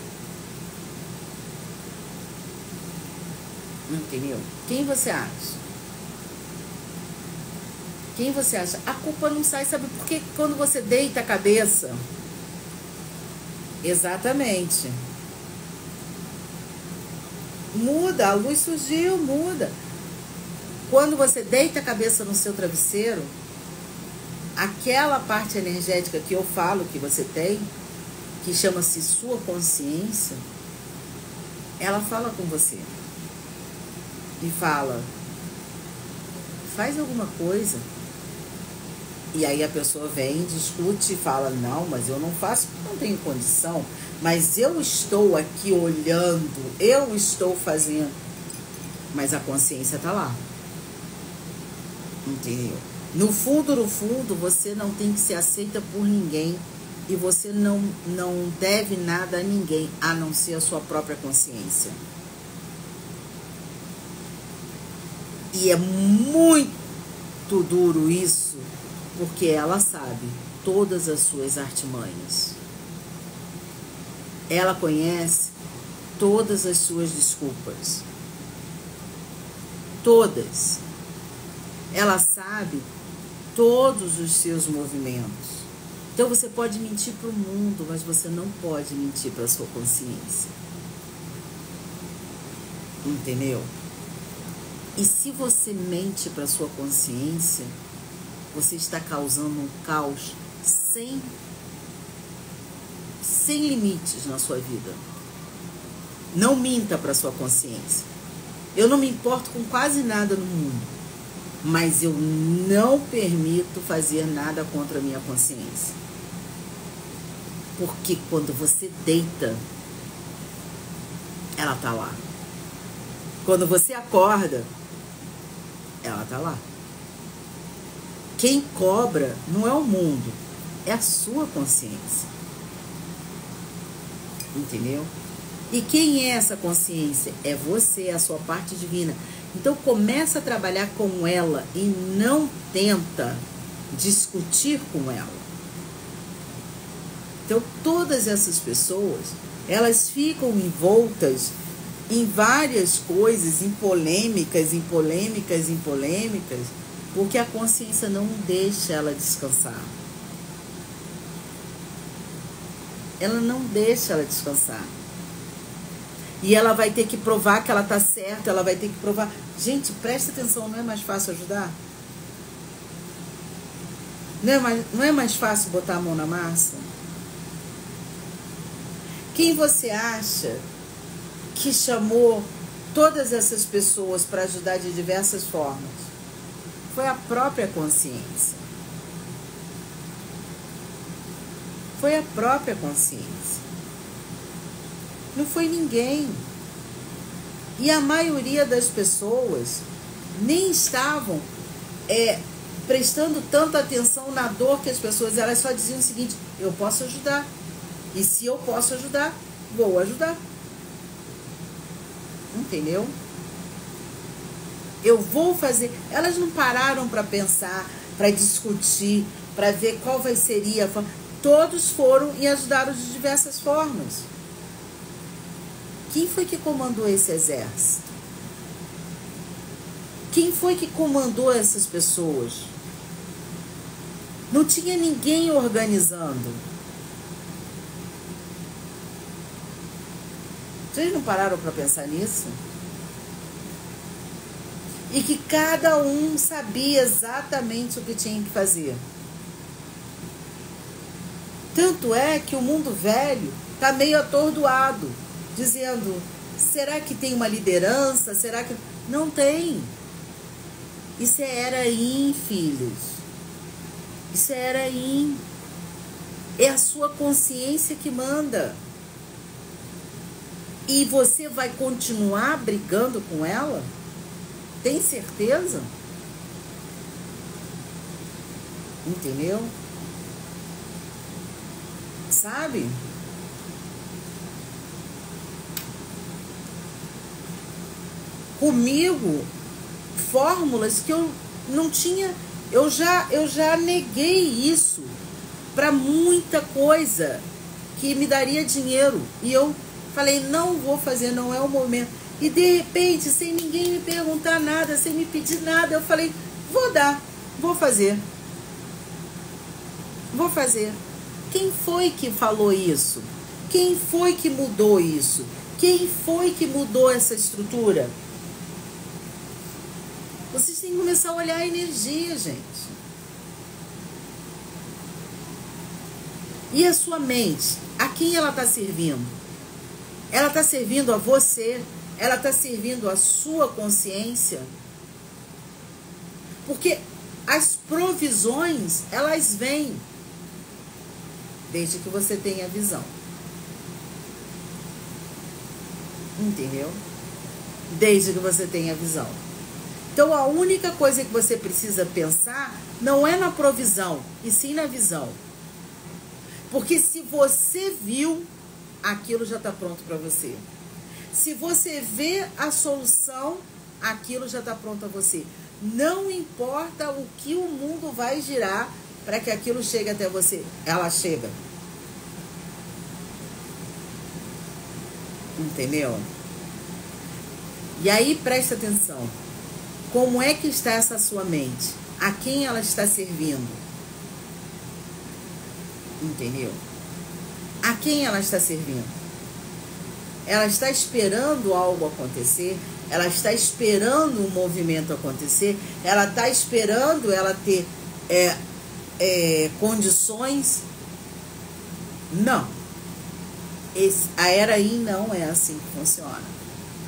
Entendeu? Quem você acha? Quem você acha? A culpa não sai, sabe por quê? Quando você deita a cabeça. Exatamente. Muda, a luz surgiu, muda. Quando você deita a cabeça no seu travesseiro, aquela parte energética que eu falo que você tem, que chama-se sua consciência, ela fala com você. E fala, faz alguma coisa. E aí a pessoa vem, discute e fala, não, mas eu não faço porque não tenho condição. Mas eu estou aqui olhando, eu estou fazendo. Mas a consciência está lá. Entendeu? No fundo, no fundo, você não tem que ser aceita por ninguém. E você não, não deve nada a ninguém, a não ser a sua própria consciência. E é muito duro isso, porque ela sabe todas as suas artimanhas. Ela conhece todas as suas desculpas. Todas. Ela sabe todos os seus movimentos. Então você pode mentir para o mundo, mas você não pode mentir para a sua consciência. Entendeu? E se você mente para a sua consciência, você está causando um caos sem, sem limites na sua vida. Não minta para a sua consciência. Eu não me importo com quase nada no mundo, mas eu não permito fazer nada contra a minha consciência. Porque quando você deita, ela está lá. Quando você acorda, ela está lá. Quem cobra não é o mundo, é a sua consciência. Entendeu? E quem é essa consciência? É você, é a sua parte divina. Então começa a trabalhar com ela e não tenta discutir com ela. Então todas essas pessoas Elas ficam envoltas em várias coisas, em polêmicas, em polêmicas, em polêmicas, porque a consciência não deixa ela descansar. Ela não deixa ela descansar. E ela vai ter que provar que ela está certa, ela vai ter que provar. Gente, presta atenção, não é mais fácil ajudar? Não é mais, não é mais fácil botar a mão na massa? Quem você acha que chamou todas essas pessoas para ajudar de diversas formas? Foi a própria consciência. Foi a própria consciência. Não foi ninguém. E a maioria das pessoas nem estavam é, prestando tanta atenção na dor que as pessoas, elas só diziam o seguinte: eu posso ajudar. E se eu posso ajudar, vou ajudar. Entendeu? Eu vou fazer. Elas não pararam para pensar, para discutir, para ver qual vai seria a forma. Todos foram e ajudaram de diversas formas. Quem foi que comandou esse exército? Quem foi que comandou essas pessoas? Não tinha ninguém organizando. Vocês não pararam para pensar nisso? E que cada um sabia exatamente o que tinha que fazer. Tanto é que o mundo velho está meio atordoado, dizendo: será que tem uma liderança? Será que... Não tem. Isso é Eraim, filhos. Isso é Eraim. É a sua consciência que manda. E você vai continuar brigando com ela? Tem certeza? Entendeu? Sabe? Comigo, fórmulas que eu não tinha, eu já, eu já neguei isso para muita coisa que me daria dinheiro. E eu falei: não vou fazer, não é o momento. E de repente, sem ninguém me perguntar nada, sem me pedir nada, eu falei: vou dar, vou fazer. Vou fazer. Quem foi que falou isso? Quem foi que mudou isso? Quem foi que mudou essa estrutura? Vocês têm que começar a olhar a energia, gente. E a sua mente? A quem ela está servindo? Ela está servindo a você? Ela está servindo a sua consciência? Porque as provisões, elas vêm desde que você tenha visão. Entendeu? Desde que você tenha visão. Então a única coisa que você precisa pensar não é na provisão, e sim na visão. Porque se você viu, aquilo já está pronto para você. Se você vê a solução, aquilo já está pronto a você. Não importa o que o mundo vai girar para que aquilo chegue até você. Ela chega. Entendeu? E aí presta atenção. Como é que está essa sua mente? A quem ela está servindo? Entendeu? A quem ela está servindo? Ela está esperando algo acontecer? Ela está esperando um movimento acontecer? Ela está esperando ela ter é, é, condições? Não. Esse, a Eraim não é assim que funciona.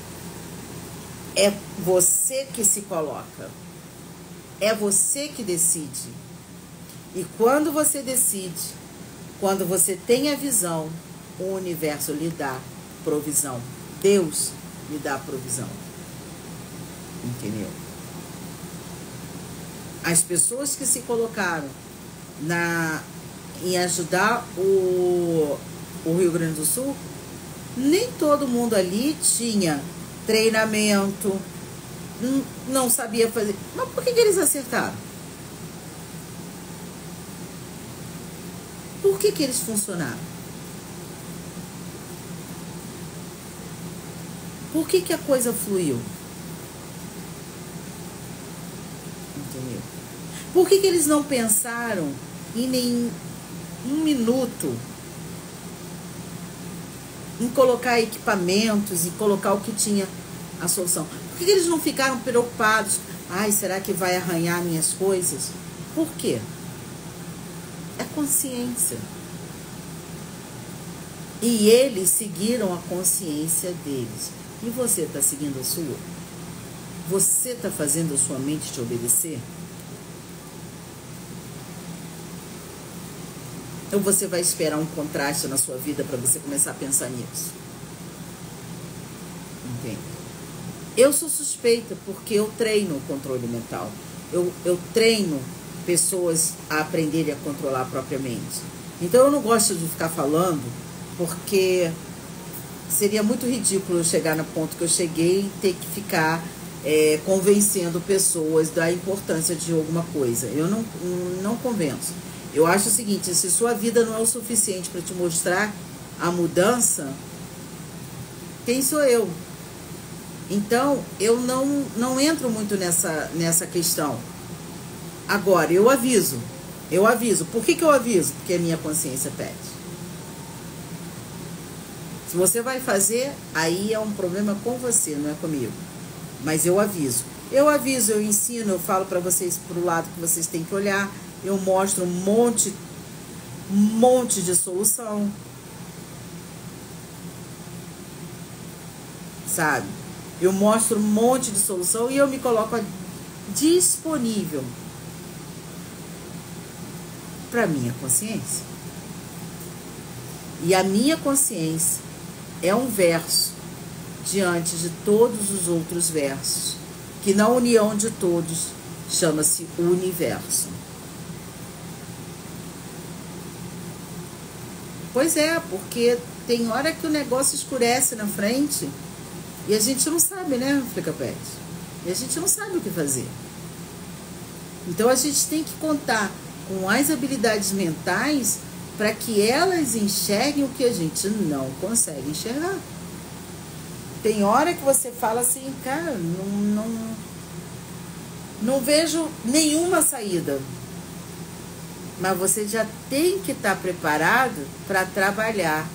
É você que se coloca. É você que decide. E quando você decide, quando você tem a visão, o universo lhe dá provisão. Deus lhe dá provisão. Entendeu? As pessoas que se colocaram na, em ajudar o, o Rio Grande do Sul, nem todo mundo ali tinha treinamento, não sabia fazer. Mas por que, que eles acertaram? Por que, que eles funcionaram? Por que que a coisa fluiu? Entendeu? Por que que eles não pensaram em nem um minuto em colocar equipamentos e colocar o que tinha a solução? Por que que eles não ficaram preocupados? Ai, será que vai arranhar minhas coisas? Por quê? É consciência. E eles seguiram a consciência deles. E você está seguindo a sua? Você está fazendo a sua mente te obedecer? Ou você vai esperar um contraste na sua vida para você começar a pensar nisso? Entende? Eu sou suspeita porque eu treino o controle mental. Eu, eu treino pessoas a aprenderem a controlar a própria mente. Então eu não gosto de ficar falando, porque seria muito ridículo eu chegar no ponto que eu cheguei e ter que ficar é, convencendo pessoas da importância de alguma coisa. Eu não, não convenço. Eu acho o seguinte, se sua vida não é o suficiente para te mostrar a mudança, quem sou eu? Então, eu não, não entro muito nessa, nessa questão. Agora, eu aviso. Eu aviso. Por que que eu aviso? Porque a minha consciência pede. Se você vai fazer, aí é um problema com você, não é comigo. Mas eu aviso. Eu aviso, eu ensino, eu falo para vocês pro lado que vocês têm que olhar. Eu mostro um monte, um monte de solução. Sabe? Eu mostro um monte de solução e eu me coloco disponível para minha consciência. E a minha consciência é um verso diante de todos os outros versos, que na união de todos chama-se universo. Pois é, porque tem hora que o negócio escurece na frente e a gente não sabe, né, Flicapete? E a gente não sabe o que fazer. Então a gente tem que contar com as habilidades mentais para que elas enxerguem o que a gente não consegue enxergar. Tem hora que você fala assim, cara, não, não, não vejo nenhuma saída. Mas você já tem que estar preparado para trabalhar.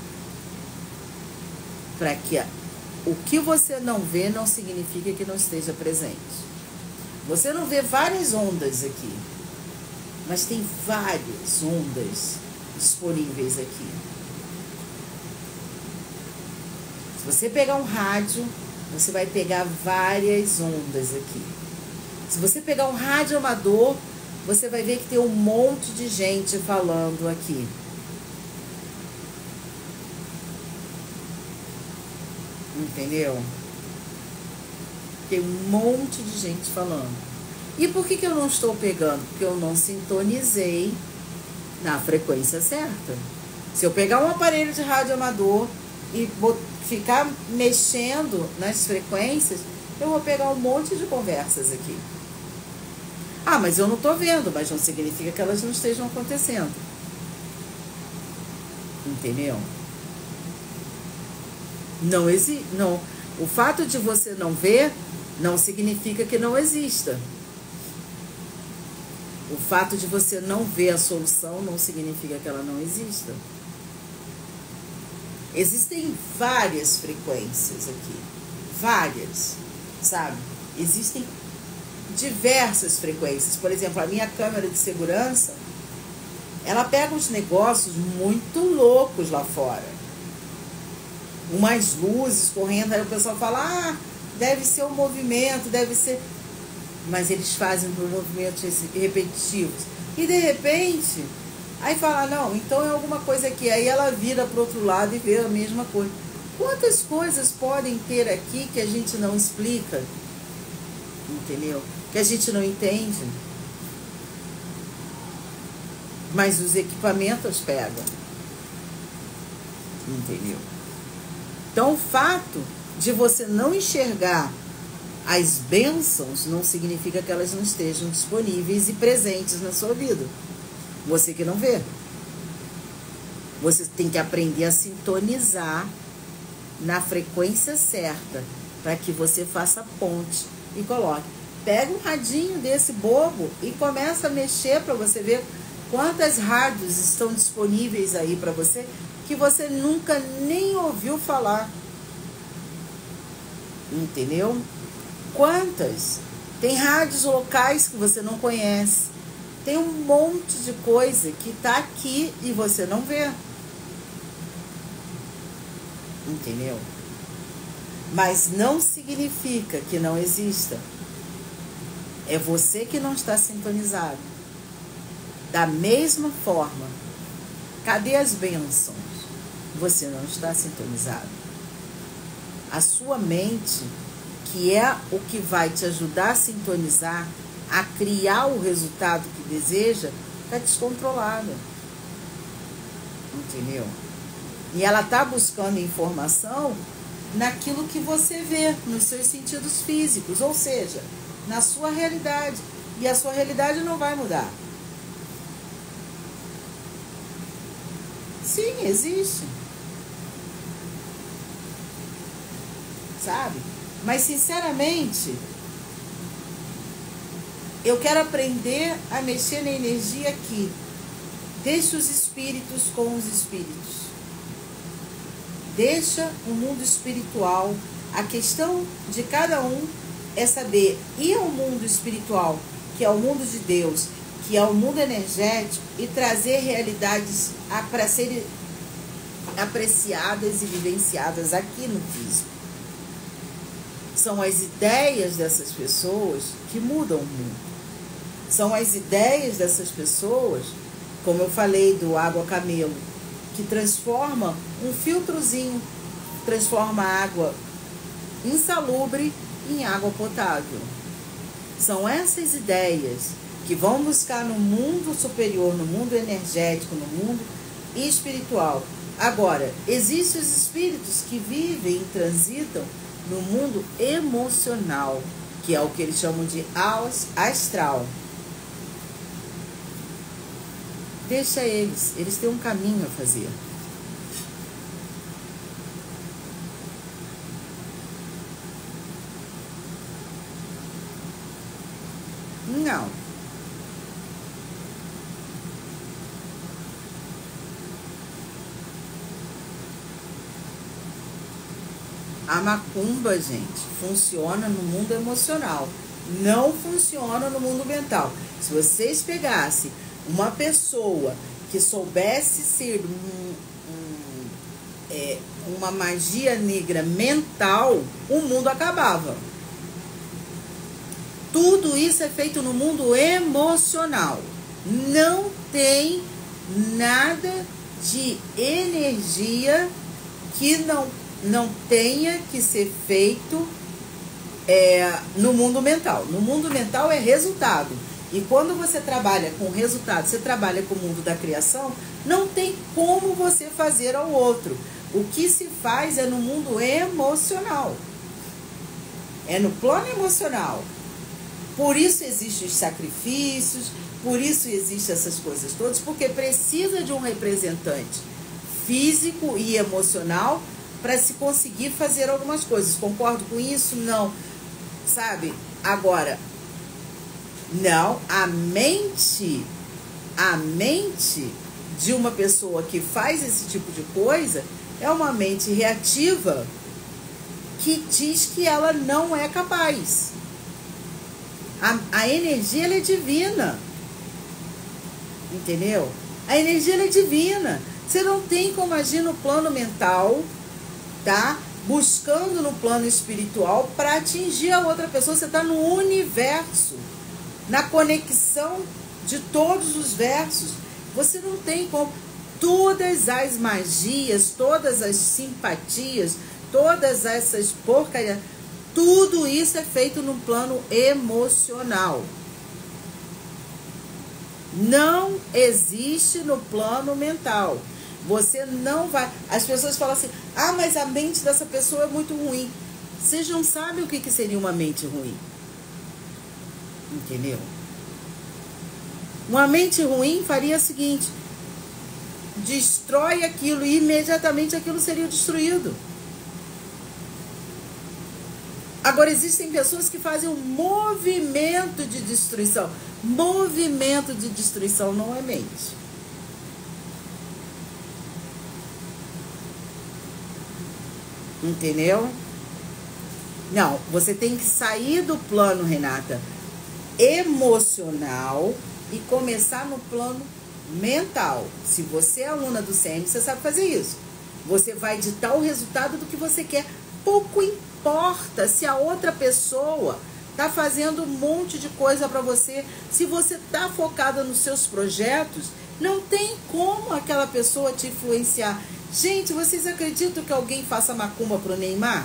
Para que o que você não vê não significa que não esteja presente. Você não vê várias ondas aqui, mas tem várias ondas disponíveis aqui. Se você pegar um rádio, você vai pegar várias ondas aqui. Se você pegar um rádio amador, você vai ver que tem um monte de gente falando aqui. Entendeu? Tem um monte de gente falando. E por que que eu não estou pegando? Porque eu não sintonizei na frequência certa. Se eu pegar um aparelho de rádio amador e ficar mexendo nas frequências, eu vou pegar um monte de conversas aqui. Ah, mas eu não estou vendo, mas não significa que elas não estejam acontecendo. Entendeu? Não existe, não. O fato de você não ver não significa que não exista. O fato de você não ver a solução não significa que ela não exista. Existem várias frequências aqui. Várias, sabe? Existem diversas frequências. Por exemplo, a minha câmera de segurança, ela pega uns negócios muito loucos lá fora. Umas luzes correndo, aí o pessoal fala, ah, deve ser um movimento, deve ser... Mas eles fazem por movimentos repetitivos. E de repente, aí fala, não, então é alguma coisa aqui. Aí ela vira para o outro lado e vê a mesma coisa. Quantas coisas podem ter aqui que a gente não explica? Entendeu? Que a gente não entende. Mas os equipamentos pegam. Entendeu? Então o fato de você não enxergar as bênçãos não significa que elas não estejam disponíveis e presentes na sua vida. Você que não vê. Você tem que aprender a sintonizar na frequência certa para que você faça ponte e coloque. Pega um radinho desse bobo e começa a mexer para você ver quantas rádios estão disponíveis aí para você que você nunca nem ouviu falar. Entendeu? Quantas? Tem rádios locais que você não conhece. Tem um monte de coisa que está aqui e você não vê. Entendeu? Mas não significa que não exista. É você que não está sintonizado. Da mesma forma, cadê as bênçãos? Você não está sintonizado. A sua mente, que é o que vai te ajudar a sintonizar, a criar o resultado que deseja, está descontrolada. Entendeu? E ela está buscando informação naquilo que você vê, nos seus sentidos físicos, ou seja, na sua realidade. E a sua realidade não vai mudar. Sim, existe. Sabe? Mas, sinceramente, eu quero aprender a mexer na energia aqui. Deixa os espíritos com os espíritos. Deixa o mundo espiritual. A questão de cada um é saber ir ao mundo espiritual, que é o mundo de Deus, que é o mundo energético, e trazer realidades para serem apreciadas e vivenciadas aqui no físico. São as ideias dessas pessoas que mudam o mundo. São as ideias dessas pessoas, como eu falei do água camelo, que transforma um filtrozinho, transforma a água insalubre em água potável. São essas ideias que vão buscar no mundo superior, no mundo energético, no mundo espiritual. Agora, existem os espíritos que vivem e transitam no mundo emocional, que é o que eles chamam de astral. Deixa eles, eles têm um caminho a fazer. Não. A macumba, gente, funciona no mundo emocional, não funciona no mundo mental. Se vocês pegassem uma pessoa que soubesse ser um, um, é, uma magia negra mental, o mundo acabava. Tudo isso é feito no mundo emocional. Não tem nada de energia que não, não tenha que ser feito é, no mundo mental. No mundo mental é resultado. E quando você trabalha com resultado, você trabalha com o mundo da criação, não tem como você fazer ao outro. O que se faz é no mundo emocional. É no plano emocional. Por isso existem os sacrifícios, por isso existem essas coisas todas, porque precisa de um representante físico e emocional para se conseguir fazer algumas coisas. Concordo com isso? Não. Sabe? Agora, não, a mente, a mente de uma pessoa que faz esse tipo de coisa é uma mente reativa que diz que ela não é capaz. A, a energia, ela é divina. Entendeu? A energia, ela é divina. Você não tem como agir no plano mental, tá? Buscando no plano espiritual para atingir a outra pessoa. Você está no universo, na conexão de todos os versos. Você não tem como. Todas as magias, todas as simpatias, todas essas porcarias, tudo isso é feito no plano emocional. Não existe no plano mental. Você não vai... As pessoas falam assim, ah, mas a mente dessa pessoa é muito ruim. Vocês não sabem o que seria uma mente ruim. Entendeu? Uma mente ruim faria o seguinte: destrói aquilo e imediatamente aquilo seria destruído. Agora, existem pessoas que fazem um movimento de destruição. Movimento de destruição não é mente. Entendeu? Não, você tem que sair do plano, Renata, emocional e começar no plano mental. Se você é aluna do C M, você sabe fazer isso. Você vai ditar o resultado do que você quer. Pouco importa se a outra pessoa tá fazendo um monte de coisa para você. Se você tá focada nos seus projetos, não tem como aquela pessoa te influenciar. Gente, vocês acreditam que alguém faça macumba pro Neymar?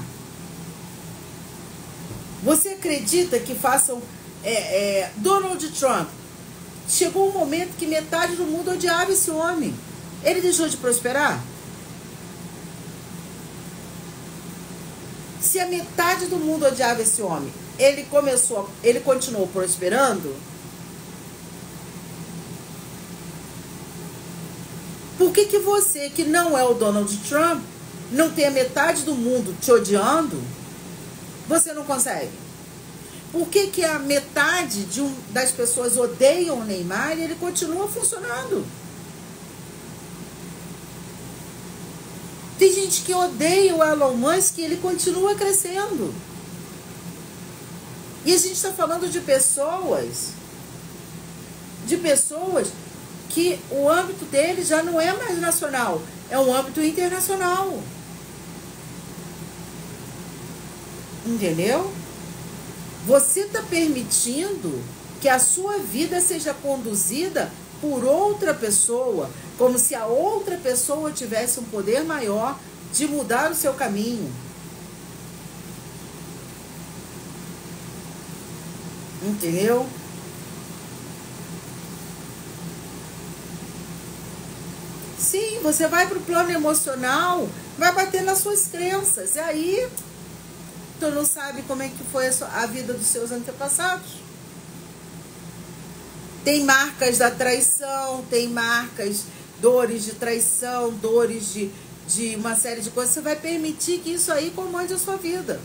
Você acredita que façam é, é, Donald Trump? Chegou um momento que metade do mundo odiava esse homem. Ele deixou de prosperar? Se a metade do mundo odiava esse homem, ele começou, ele continuou prosperando? Por que que você, que não é o Donald Trump, não tem a metade do mundo te odiando? Você não consegue? Por que que a metade de um, das pessoas odeiam o Neymar e ele continua funcionando? Tem gente que odeia o Elon Musk e ele continua crescendo. E a gente está falando de pessoas, de pessoas que o âmbito dele já não é mais nacional, é um âmbito internacional. Entendeu? Você está permitindo que a sua vida seja conduzida por outra pessoa, como se a outra pessoa tivesse um poder maior de mudar o seu caminho. Entendeu? Sim, você vai para o plano emocional, vai bater nas suas crenças, e aí tu não sabe como é que foi a, sua, a vida dos seus antepassados. Tem marcas da traição, tem marcas, dores de traição, dores de, de uma série de coisas. Você vai permitir que isso aí comande a sua vida.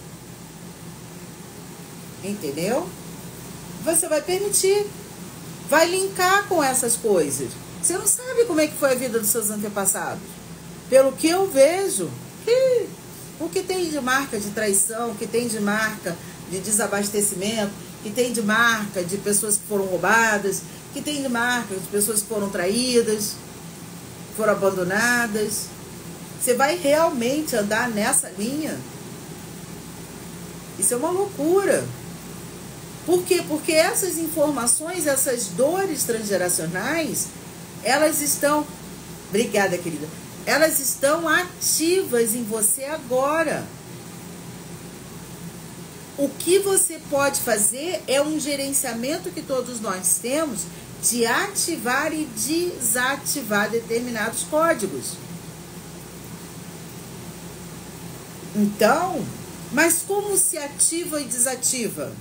Entendeu? Você vai permitir. Vai linkar com essas coisas. Você não sabe como é que foi a vida dos seus antepassados. Pelo que eu vejo, o que tem de marca de traição, o que tem de marca de desabastecimento, que tem de marca de pessoas que foram roubadas, que tem de marca de pessoas que foram traídas, foram abandonadas. Você vai realmente andar nessa linha? Isso é uma loucura. Por quê? Porque essas informações, essas dores transgeracionais, elas estão... Obrigada, querida. Elas estão ativas em você agora. O que você pode fazer é um gerenciamento que todos nós temos de ativar e desativar determinados códigos. Então, mas como se ativa e desativa?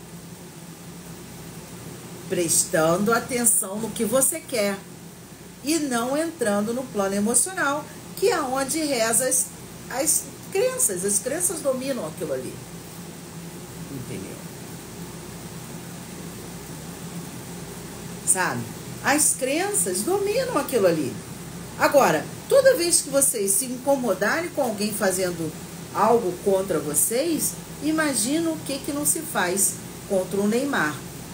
Prestando atenção no que você quer e não entrando no plano emocional, que é onde reza as, as crenças. As crenças dominam aquilo ali. Entendeu? Sabe? As crenças dominam aquilo ali. Agora, toda vez que vocês se incomodarem com alguém fazendo algo contra vocês, imagina o que que não se faz contra o Neymar.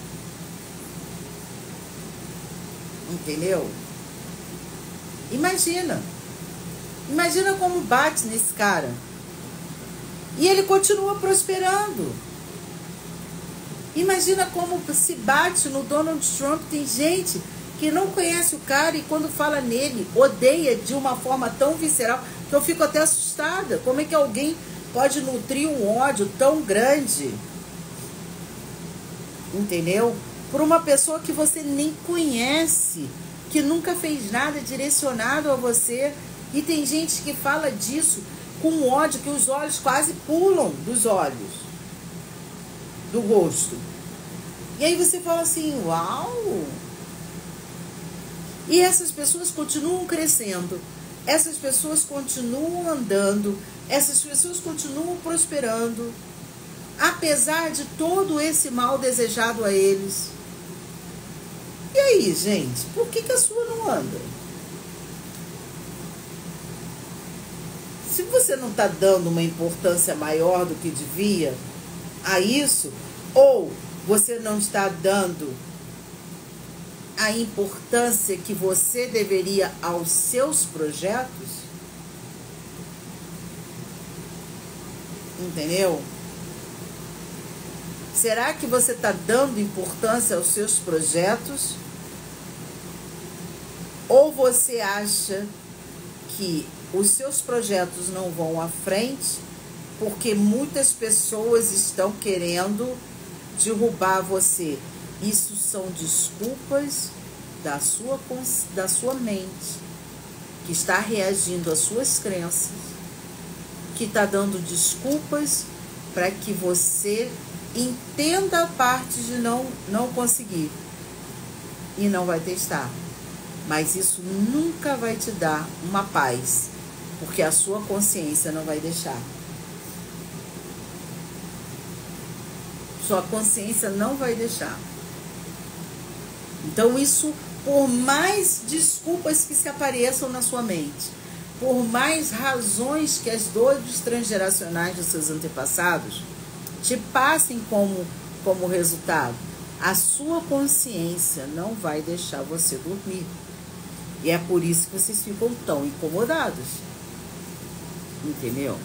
Entendeu? Imagina. Imagina como bate nesse cara. E ele continua prosperando. Imagina como se bate no Donald Trump. Tem gente que não conhece o cara e quando fala nele, odeia de uma forma tão visceral que eu fico até assustada. Como é que alguém pode nutrir um ódio tão grande? Entendeu? Por uma pessoa que você nem conhece, que nunca fez nada direcionado a você. E tem gente que fala disso com ódio, que os olhos quase pulam dos olhos, do rosto. E aí você fala assim, uau! E essas pessoas continuam crescendo, essas pessoas continuam andando, essas pessoas continuam prosperando. apesar de todo esse mal desejado a eles. E aí, gente, por que que a sua não anda? Se você não está dando uma importância maior do que devia a isso, ou você não está dando a importância que você deveria aos seus projetos, entendeu? Será que você está dando importância aos seus projetos? Ou você acha que os seus projetos não vão à frente porque muitas pessoas estão querendo derrubar você? Isso são desculpas da sua, da sua mente, que está reagindo às suas crenças, que está dando desculpas para que você entenda a parte de não, não conseguir e não vai testar. Mas isso nunca vai te dar uma paz, porque a sua consciência não vai deixar. Sua consciência não vai deixar. Então isso, por mais desculpas que se apareçam na sua mente, por mais razões que as dores transgeracionais dos seus antepassados te passem como, como resultado, a sua consciência não vai deixar você dormir. E é por isso que vocês ficam tão incomodados. Entendeu?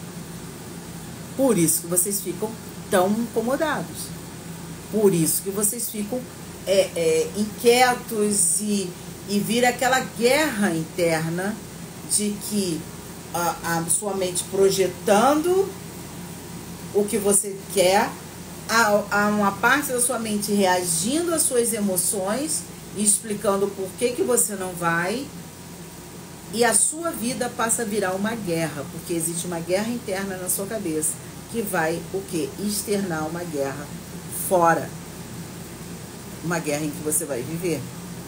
Por isso que vocês ficam tão incomodados. Por isso que vocês ficam é, é, inquietos e, e vira aquela guerra interna de que a, a sua mente projetando o que você quer, a, a uma parte da sua mente reagindo às suas emoções e explicando por que que você não vai, e a sua vida passa a virar uma guerra, porque existe uma guerra interna na sua cabeça que vai o quê? Externar uma guerra fora, uma guerra em que você vai viver.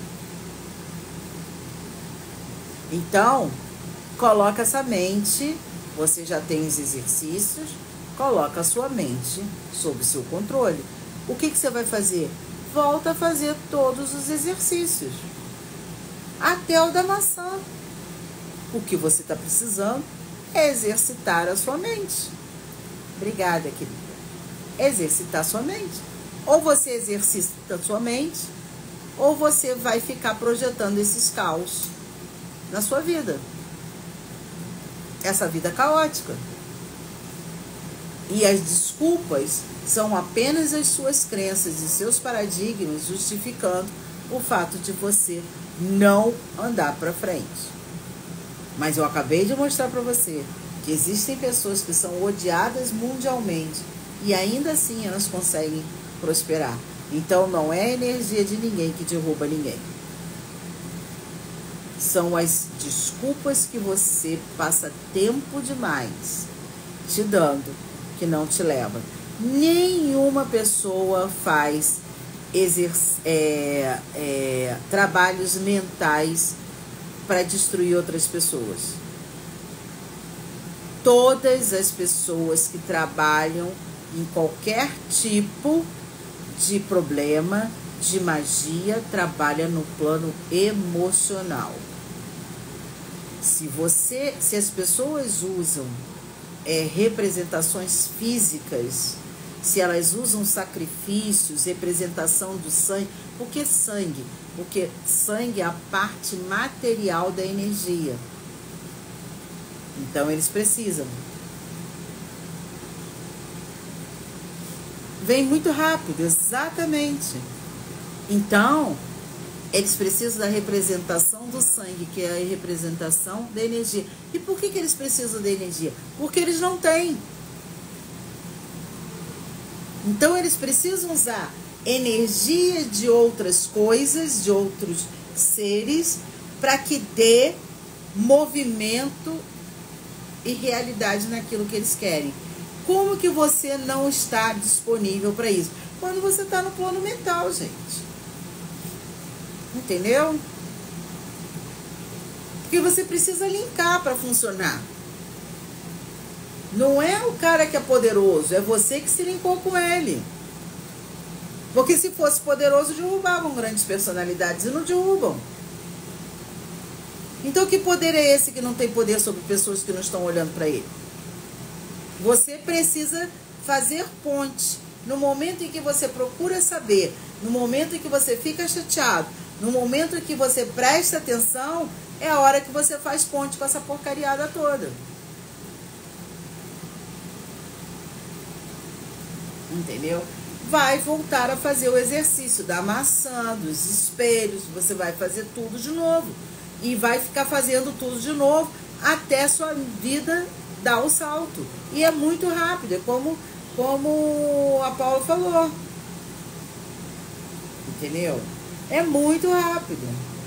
Então, coloca essa mente, você já tem os exercícios, coloca a sua mente sob seu controle. O que que você vai fazer? Volta a fazer todos os exercícios, até o da maçã. O que você está precisando é exercitar a sua mente. Obrigada, querida. Exercitar a sua mente. Ou você exercita a sua mente, ou você vai ficar projetando esses caos na sua vida. Essa vida caótica. E as desculpas são apenas as suas crenças e seus paradigmas justificando o fato de você não andar para frente. Mas eu acabei de mostrar para você que existem pessoas que são odiadas mundialmente e ainda assim elas conseguem prosperar. Então não é a energia de ninguém que derruba ninguém. São as desculpas que você passa tempo demais te dando que não te leva. Nenhuma pessoa faz exerc é, é, trabalhos mentais para destruir outras pessoas. Todas as pessoas que trabalham em qualquer tipo de problema, de magia, trabalham no plano emocional. Se você, se as pessoas usam é, representações físicas, se elas usam sacrifícios, representação do sangue, por que sangue? Porque sangue é a parte material da energia. Então eles precisam. Vem muito rápido, exatamente. Então, eles precisam da representação do sangue, que é a representação da energia. E por que que eles precisam da energia? Porque eles não têm. Então, eles precisam usar energia de outras coisas, de outros seres, para que dê movimento e realidade naquilo que eles querem. Como que você não está disponível para isso? Quando você está no plano mental, gente. Entendeu? Porque você precisa linkar para funcionar. Não é o cara que é poderoso, é você que se linkou com ele. Porque se fosse poderoso, derrubavam grandes personalidades e não derrubam. Então que poder é esse que não tem poder sobre pessoas que não estão olhando para ele? Você precisa fazer ponte. No momento em que você procura saber, no momento em que você fica chateado, no momento em que você presta atenção, é a hora que você faz ponte com essa porcariada toda. Entendeu? Vai voltar a fazer o exercício da maçã, dos espelhos, você vai fazer tudo de novo. E vai ficar fazendo tudo de novo até sua vida dar o salto. E é muito rápido, é como, como a Paula falou. Entendeu? É muito rápido.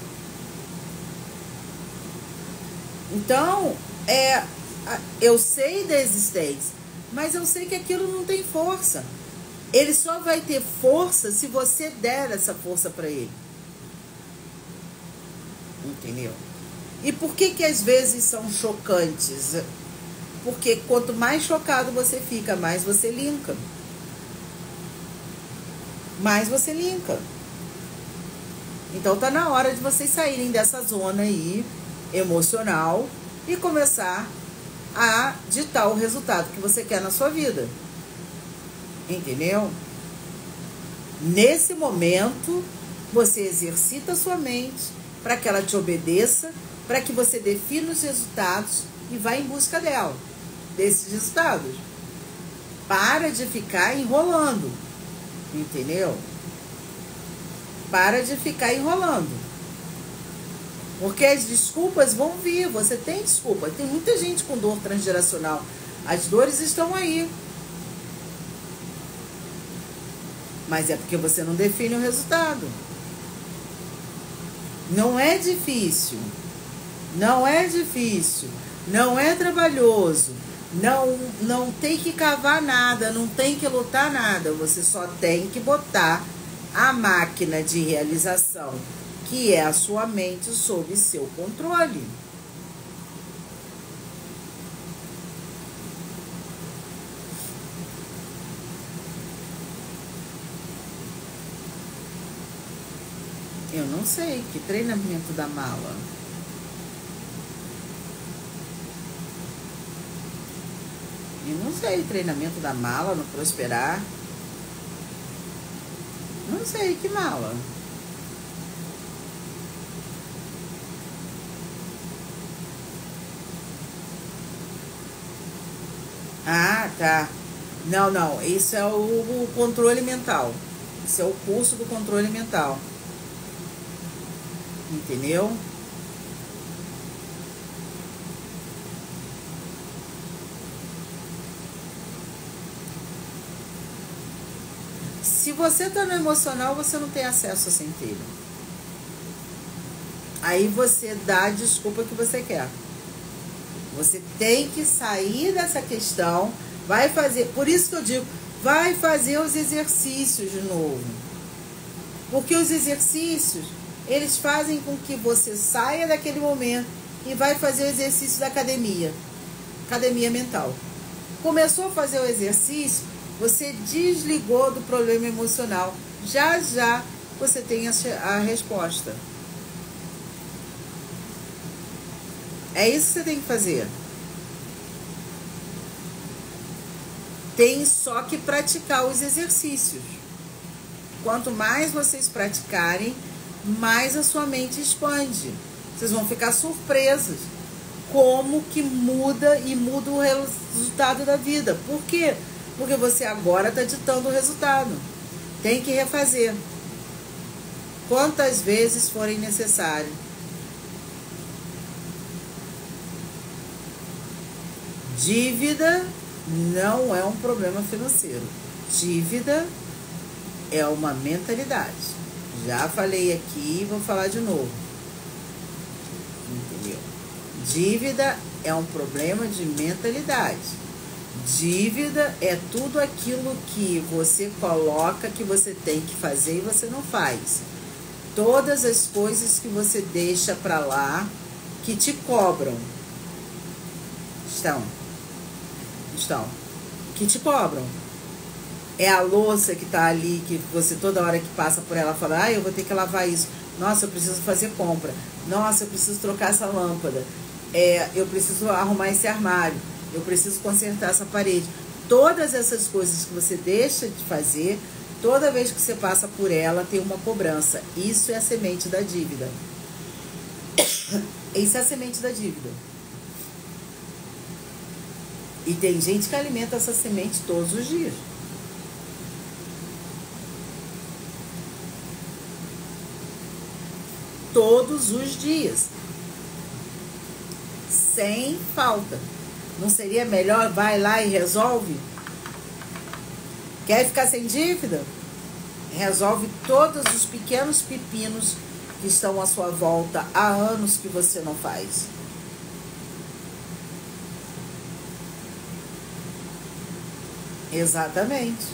Então, é, eu sei da existência, mas eu sei que aquilo não tem força. Ele só vai ter força se você der essa força para ele. Entendeu? E por que que às vezes são chocantes? Porque quanto mais chocado você fica, mais você linka. Mais você linka. Então tá na hora de vocês saírem dessa zona aí emocional e começar a ditar o resultado que você quer na sua vida. Entendeu? Nesse momento, você exercita a sua mente para que ela te obedeça, para que você defina os resultados e vá em busca dela, desses resultados. Para de ficar enrolando, entendeu? Para de ficar enrolando. Porque as desculpas vão vir, você tem desculpa. Tem muita gente com dor transgeracional. As dores estão aí. Mas é porque você não define o resultado. Não é difícil. Não é difícil. Não é trabalhoso. Não, não tem que cavar nada. Não tem que lutar nada. Você só tem que botar a máquina de realização, que é a sua mente, sob seu controle. Eu não sei, que treinamento da mala? Eu não sei, treinamento da mala no Prosperar. Não sei, que mala? Ah, tá. Não, não, isso é o, o controle mental. Isso é o curso do controle mental. Entendeu? Se você tá no emocional, você não tem acesso a centelha. Aí você dá a desculpa que você quer. Você tem que sair dessa questão, vai fazer, por isso que eu digo, vai fazer os exercícios de novo. Porque os exercícios, eles fazem com que você saia daquele momento e vai fazer o exercício da academia, academia mental. Começou a fazer o exercício, você desligou do problema emocional. Já já você tem a, a resposta. É isso que você tem que fazer. Tem só que praticar os exercícios. Quanto mais vocês praticarem, mais a sua mente expande. Vocês vão ficar surpresos como que muda e muda o resultado da vida. Por quê? Porque você agora está ditando o resultado. Tem que refazer. Quantas vezes forem necessárias. Dívida não é um problema financeiro. Dívida é uma mentalidade. Já falei aqui e vou falar de novo. Entendeu? Dívida é um problema de mentalidade. Dívida é tudo aquilo que você coloca que você tem que fazer e você não faz. Todas as coisas que você deixa para lá que te cobram estão. estão, que te cobram. É a louça que tá ali, que você toda hora que passa por ela fala, ah, eu vou ter que lavar isso. Nossa, eu preciso fazer compra. Nossa, eu preciso trocar essa lâmpada. É, eu preciso arrumar esse armário. Eu preciso consertar essa parede. Todas essas coisas que você deixa de fazer, toda vez que você passa por ela, tem uma cobrança. Isso é a semente da dívida. Isso é a semente da dívida. E tem gente que alimenta essa semente todos os dias. Todos os dias. Sem falta. Não seria melhor vai lá e resolve? Quer ficar sem dívida? Resolve todos os pequenos pepinos que estão à sua volta há anos que você não faz. Exatamente.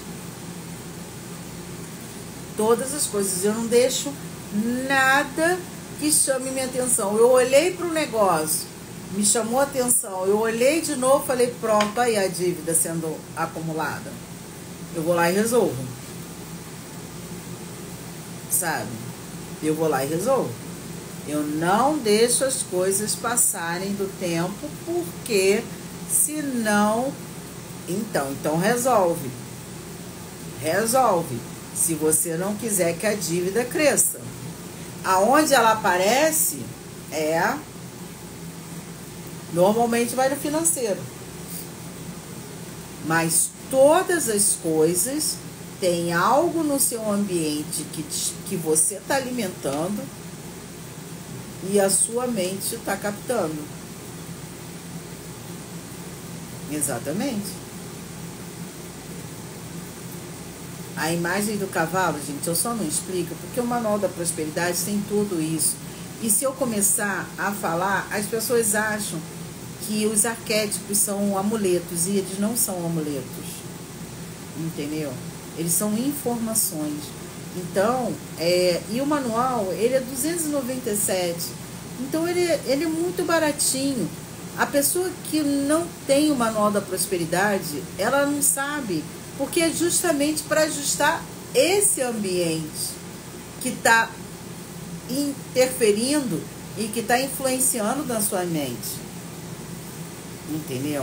Todas as coisas. Eu não deixo nada que chame minha atenção. Eu olhei para o negócio, me chamou a atenção. Eu olhei de novo, falei, pronto, aí a dívida sendo acumulada. Eu vou lá e resolvo. Sabe? Eu vou lá e resolvo. Eu não deixo as coisas passarem do tempo, porque senão... Então, então resolve. Resolve. Se você não quiser que a dívida cresça. Aonde ela aparece é... Normalmente vai no financeiro. Mas todas as coisas têm algo no seu ambiente que, que você está alimentando e a sua mente está captando. Exatamente. A imagem do cavalo, gente, eu só não explico, porque o Manual da Prosperidade tem tudo isso. E se eu começar a falar, as pessoas acham que os arquétipos são amuletos, e eles não são amuletos. Entendeu? Eles são informações. Então, é, e o manual, ele é duzentos e noventa e sete. Então, ele, ele é muito baratinho. A pessoa que não tem o Manual da Prosperidade, ela não sabe, porque é justamente para ajustar esse ambiente que está interferindo e que está influenciando na sua mente. Entendeu?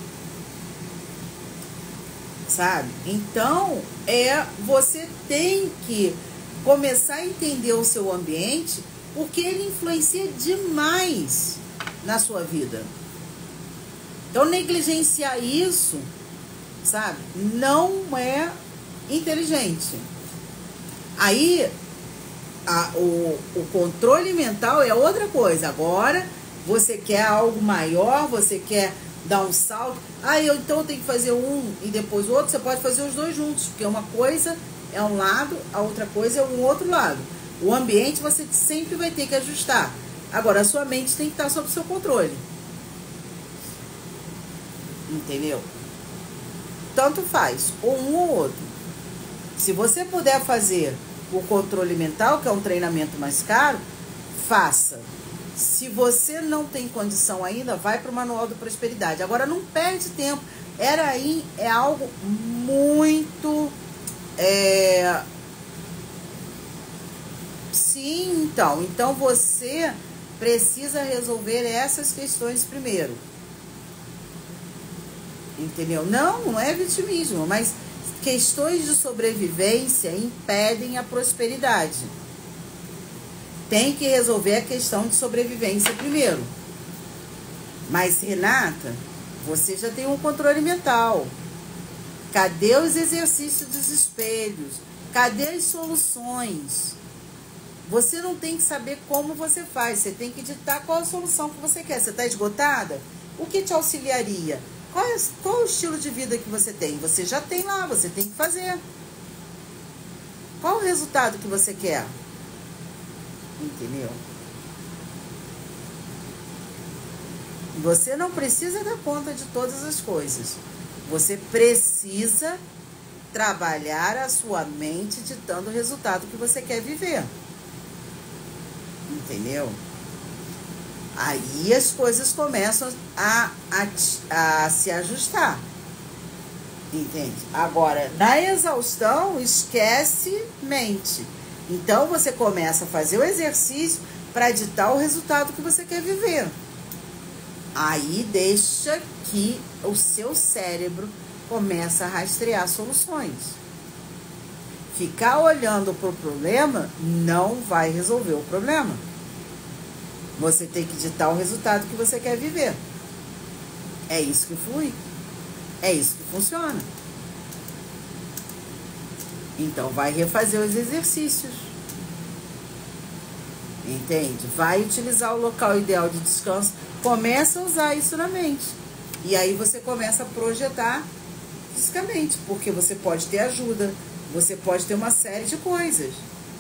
Sabe? Então, é, você tem que começar a entender o seu ambiente, porque ele influencia demais na sua vida. Então, negligenciar isso, sabe, não é inteligente. Aí, a, o, o controle mental é outra coisa. Agora, você quer algo maior, você quer dar um salto. Ah, eu então tenho que fazer um e depois o outro. Você pode fazer os dois juntos, porque uma coisa é um lado, a outra coisa é um outro lado. O ambiente você sempre vai ter que ajustar. Agora, a sua mente tem que estar sob seu controle. Entendeu? Tanto faz, ou um ou outro. Se você puder fazer o controle mental, que é um treinamento mais caro, faça. Se você não tem condição ainda, vai para o Manual da Prosperidade. Agora, não perde tempo. Era aí, é algo muito... É... Sim, então. Então, você precisa resolver essas questões primeiro. Entendeu? Não, não é vitimismo, mas questões de sobrevivência impedem a prosperidade. Tem que resolver a questão de sobrevivência primeiro. Mas, Renata, você já tem um controle mental. Cadê os exercícios dos espelhos? Cadê as soluções? Você não tem que saber como você faz. Você tem que ditar qual a solução que você quer. Você está esgotada? O que te auxiliaria? Qual é, qual é o estilo de vida que você tem? Você já tem lá, você tem que fazer. Qual o resultado que você quer? Entendeu? Você não precisa dar conta de todas as coisas. Você precisa trabalhar a sua mente ditando o resultado que você quer viver. Entendeu? Aí as coisas começam a, a, a se ajustar. Entende? Agora, na exaustão, esquece mente. Então, você começa a fazer o exercício para ditar o resultado que você quer viver. Aí, deixa que o seu cérebro começa a rastrear soluções. Ficar olhando para o problema não vai resolver o problema. Você tem que ditar o resultado que você quer viver. É isso que flui. É isso que funciona. Então, vai refazer os exercícios. Entende? Vai utilizar o local ideal de descanso. Começa a usar isso na mente. E aí você começa a projetar fisicamente. Porque você pode ter ajuda. Você pode ter uma série de coisas.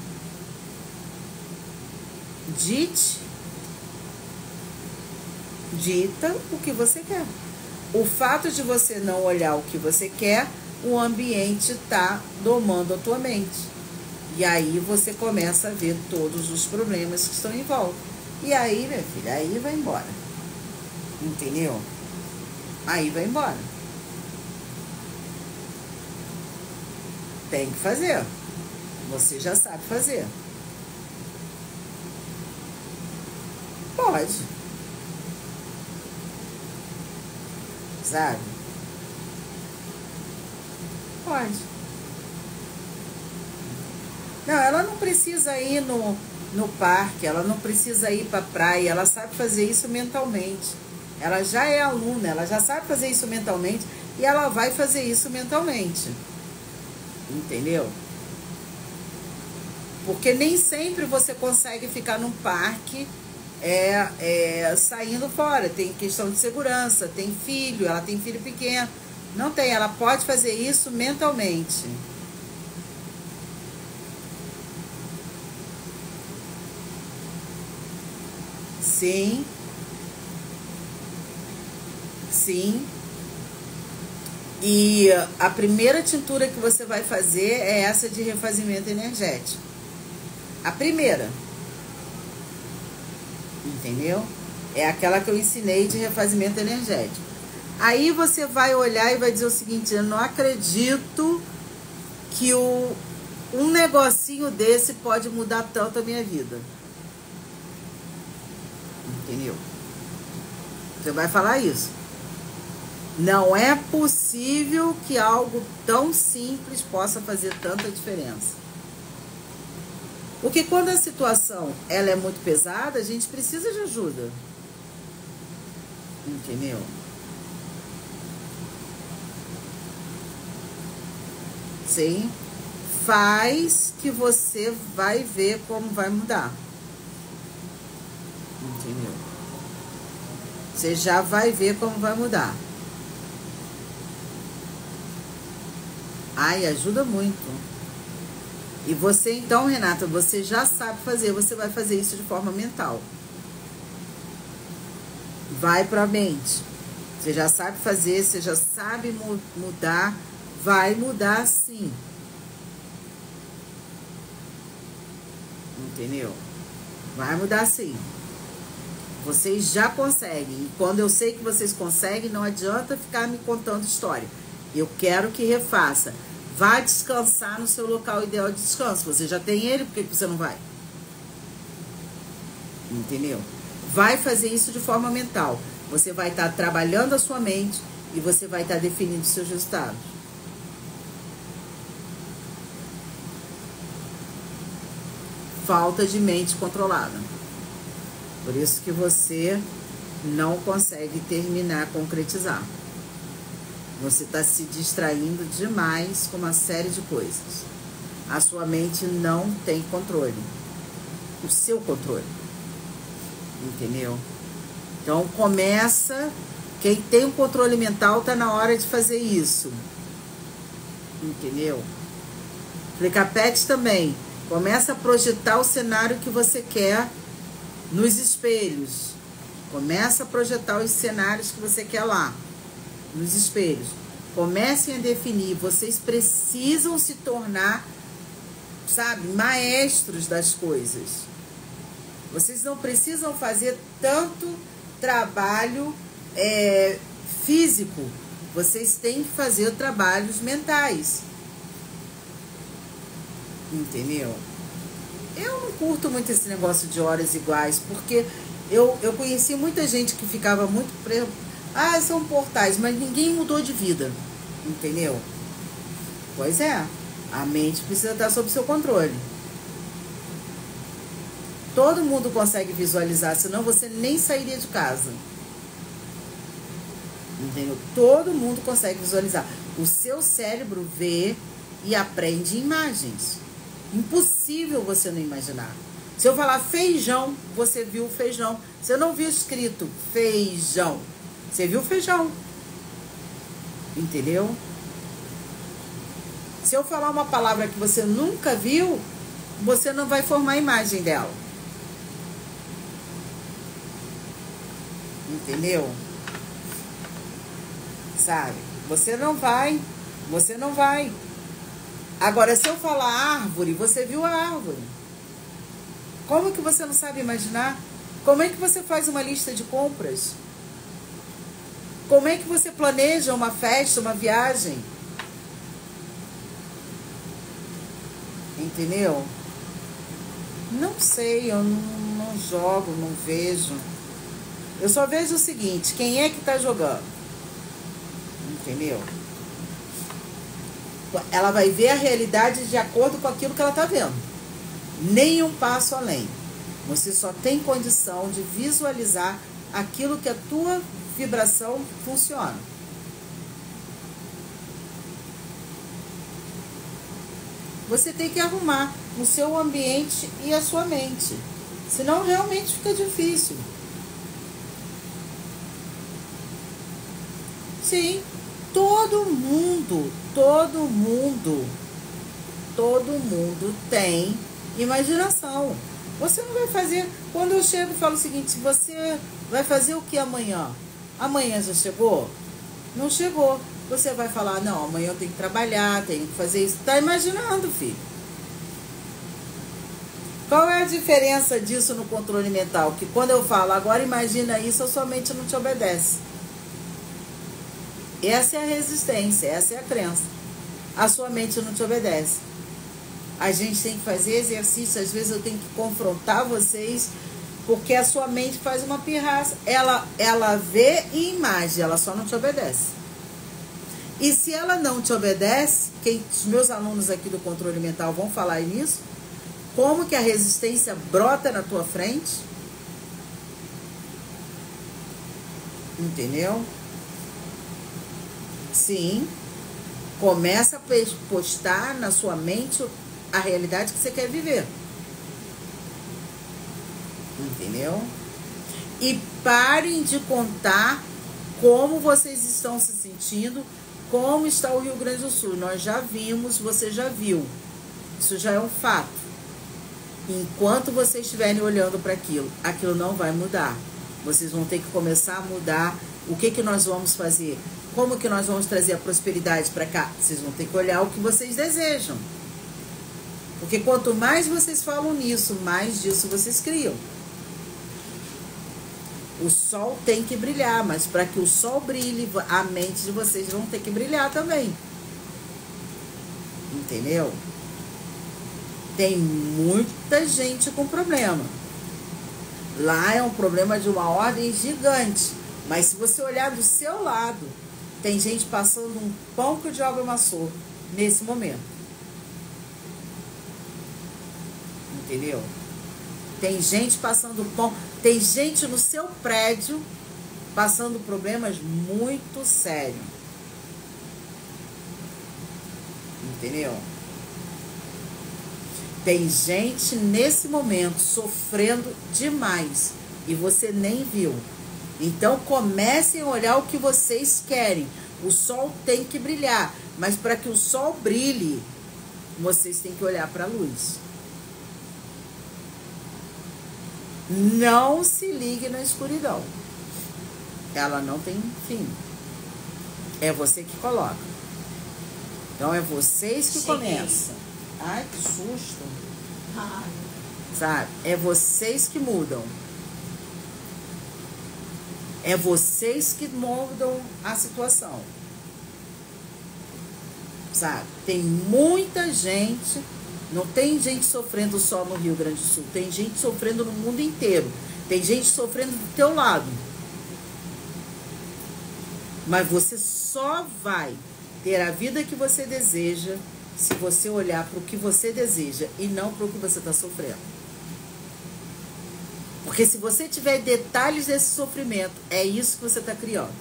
Dite. Dita o que você quer. O fato de você não olhar o que você quer, o ambiente está domando a tua mente. E aí você começa a ver todos os problemas que estão em volta. E aí, minha filha, aí vai embora. Entendeu? Aí vai embora. Tem que fazer. Você já sabe fazer. Pode. Sabe? Pode. Não, ela não precisa ir no, no parque, ela não precisa ir pra praia, ela sabe fazer isso mentalmente. Ela já é aluna, ela já sabe fazer isso mentalmente e ela vai fazer isso mentalmente. Entendeu? Porque nem sempre você consegue ficar num parque É, é, saindo fora. Tem questão de segurança, tem filho, ela tem filho pequeno. Não tem, ela pode fazer isso mentalmente. Sim. Sim. E a primeira tintura que você vai fazer é essa de refazimento energético. A primeira. Entendeu? É aquela que eu ensinei de refazimento energético. Aí você vai olhar e vai dizer o seguinte: eu não acredito que o, um negocinho desse pode mudar tanto a minha vida. Entendeu? Você vai falar isso. Não é possível que algo tão simples possa fazer tanta diferença. Porque quando a situação ela é muito pesada, a gente precisa de ajuda. Entendeu? Sim. Faz que você vai ver como vai mudar. Entendeu? Você já vai ver como vai mudar. Ai, ajuda muito. E você então, Renata, você já sabe fazer, você vai fazer isso de forma mental. Vai para a mente. Você já sabe fazer, você já sabe mu- mudar, vai mudar sim. Entendeu? Vai mudar sim. Vocês já conseguem. E quando eu sei que vocês conseguem, não adianta ficar me contando história. Eu quero que refaça. Vá descansar no seu local ideal de descanso. Você já tem ele, por que você não vai? Entendeu? Vai fazer isso de forma mental. Você vai estar trabalhando a sua mente e você vai estar definindo os seus resultados. Falta de mente controlada. Por isso que você não consegue terminar, concretizar. Você está se distraindo demais com uma série de coisas. A sua mente não tem controle. O seu controle. Entendeu? Então começa. Quem tem o controle mental está na hora de fazer isso. Entendeu? Flicapete também. Começa a projetar o cenário que você quer nos espelhos. Começa a projetar os cenários que você quer lá. Nos espelhos. Comecem a definir. Vocês precisam se tornar, sabe, maestros das coisas. Vocês não precisam fazer tanto trabalho é, físico vocês têm que fazer trabalhos mentais. Entendeu? Eu não curto muito esse negócio de horas iguais, porque eu, eu conheci muita gente que ficava muito... Pre... Ah, são portais, mas ninguém mudou de vida. Entendeu? Pois é. A mente precisa estar sob seu controle. Todo mundo consegue visualizar, senão você nem sairia de casa. Entendeu? Todo mundo consegue visualizar. O seu cérebro vê e aprende imagens. Impossível você não imaginar. Se eu falar feijão, você viu o feijão. Você não viu escrito feijão. Você viu o feijão. Entendeu? Se eu falar uma palavra que você nunca viu, você não vai formar a imagem dela. Entendeu? Sabe? Você não vai. Você não vai. Agora, se eu falar árvore, você viu a árvore. Como que você não sabe imaginar? Como é que você faz uma lista de compras? Como é que você planeja uma festa, uma viagem? Entendeu? Não sei, eu não, não jogo, não vejo. Eu só vejo o seguinte, quem é que tá jogando? Entendeu? Ela vai ver a realidade de acordo com aquilo que ela tá vendo. Nem um passo além. Você só tem condição de visualizar aquilo que a tua vibração funciona. Você tem que arrumar o seu ambiente e a sua mente. Senão realmente fica difícil. Sim, todo mundo, todo mundo, todo mundo tem imaginação. Você não vai fazer... Quando eu chego e falo o seguinte, você vai fazer o que amanhã? Amanhã já chegou? Não chegou. Você vai falar, não, amanhã eu tenho que trabalhar, tenho que fazer isso. Tá imaginando, filho. Qual é a diferença disso no controle mental? Que quando eu falo, agora imagina isso, a sua mente não te obedece. Essa é a resistência, essa é a crença. A sua mente não te obedece. A gente tem que fazer exercício, às vezes eu tenho que confrontar vocês, porque a sua mente faz uma pirraça. Ela, ela vê em imagem, ela só não te obedece. E se ela não te obedece, quem, os meus alunos aqui do controle mental vão falar nisso, como que a resistência brota na tua frente? Entendeu? Sim. Começa a postar na sua mente a realidade que você quer viver. Entendeu? E parem de contar como vocês estão se sentindo, como está o Rio Grande do Sul. Nós já vimos, você já viu. Isso já é um fato. Enquanto vocês estiverem olhando para aquilo, aquilo não vai mudar. Vocês vão ter que começar a mudar. O que que nós vamos fazer? Como que nós vamos trazer a prosperidade para cá? Vocês vão ter que olhar o que vocês desejam. Porque quanto mais vocês falam nisso, mais disso vocês criam. O sol tem que brilhar, mas para que o sol brilhe, a mente de vocês vão ter que brilhar também. Entendeu? Tem muita gente com problema. Lá é um problema de uma ordem gigante. Mas se você olhar do seu lado, tem gente passando um pão que o diabo amassou nesse momento. Entendeu? Tem gente passando pão. Tem gente no seu prédio passando problemas muito sérios. Entendeu? Tem gente nesse momento sofrendo demais e você nem viu. Então comecem a olhar o que vocês querem. O sol tem que brilhar, mas para que o sol brilhe, vocês têm que olhar para a luz. Não se ligue na escuridão. Ela não tem fim. É você que coloca. Então é vocês que Cheguei. começam. Ai, que susto. Ai. Sabe? É vocês que mudam. É vocês que mudam a situação. sabe? Tem muita gente, não tem gente sofrendo só no Rio Grande do Sul, tem gente sofrendo no mundo inteiro, tem gente sofrendo do teu lado. Mas você só vai ter a vida que você deseja se você olhar para o que você deseja e não para o que você está sofrendo. Porque se você tiver detalhes desse sofrimento, é isso que você está criando.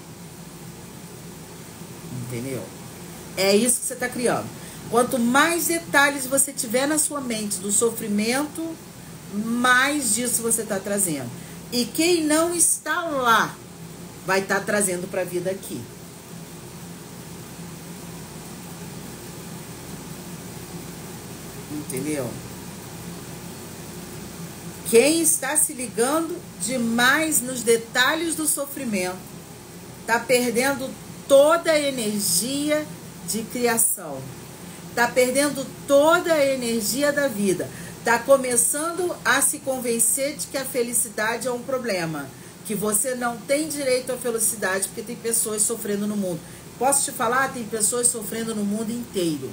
Entendeu? É isso que você está criando. Quanto mais detalhes você tiver na sua mente do sofrimento, mais disso você está trazendo. E quem não está lá vai estar trazendo para a vida aqui. Entendeu? Quem está se ligando demais nos detalhes do sofrimento está perdendo toda a energia de criação. Está perdendo toda a energia da vida. Está começando a se convencer de que a felicidade é um problema. Que você não tem direito à felicidade porque tem pessoas sofrendo no mundo. Posso te falar? Tem pessoas sofrendo no mundo inteiro.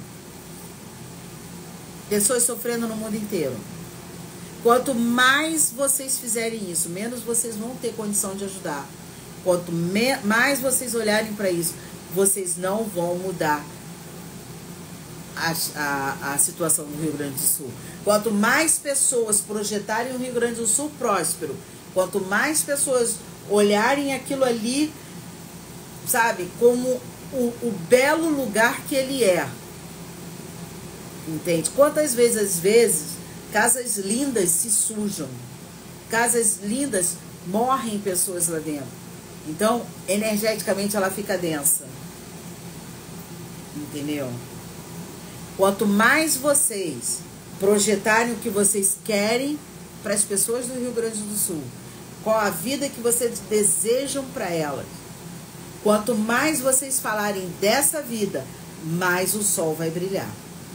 Pessoas sofrendo no mundo inteiro. Quanto mais vocês fizerem isso, menos vocês vão ter condição de ajudar. Quanto mais vocês olharem para isso, vocês não vão mudar a, a, a situação do Rio Grande do Sul. Quanto mais pessoas projetarem o Rio Grande do Sul próspero, quanto mais pessoas olharem aquilo ali, sabe, como o, o belo lugar que ele é. Entende? Quantas vezes, às vezes, casas lindas se sujam. Casas lindas morrem pessoas lá dentro. Então, energeticamente, ela fica densa. Entendeu? Quanto mais vocês projetarem o que vocês querem para as pessoas do Rio Grande do Sul, qual a vida que vocês desejam para elas, quanto mais vocês falarem dessa vida, mais o sol vai brilhar.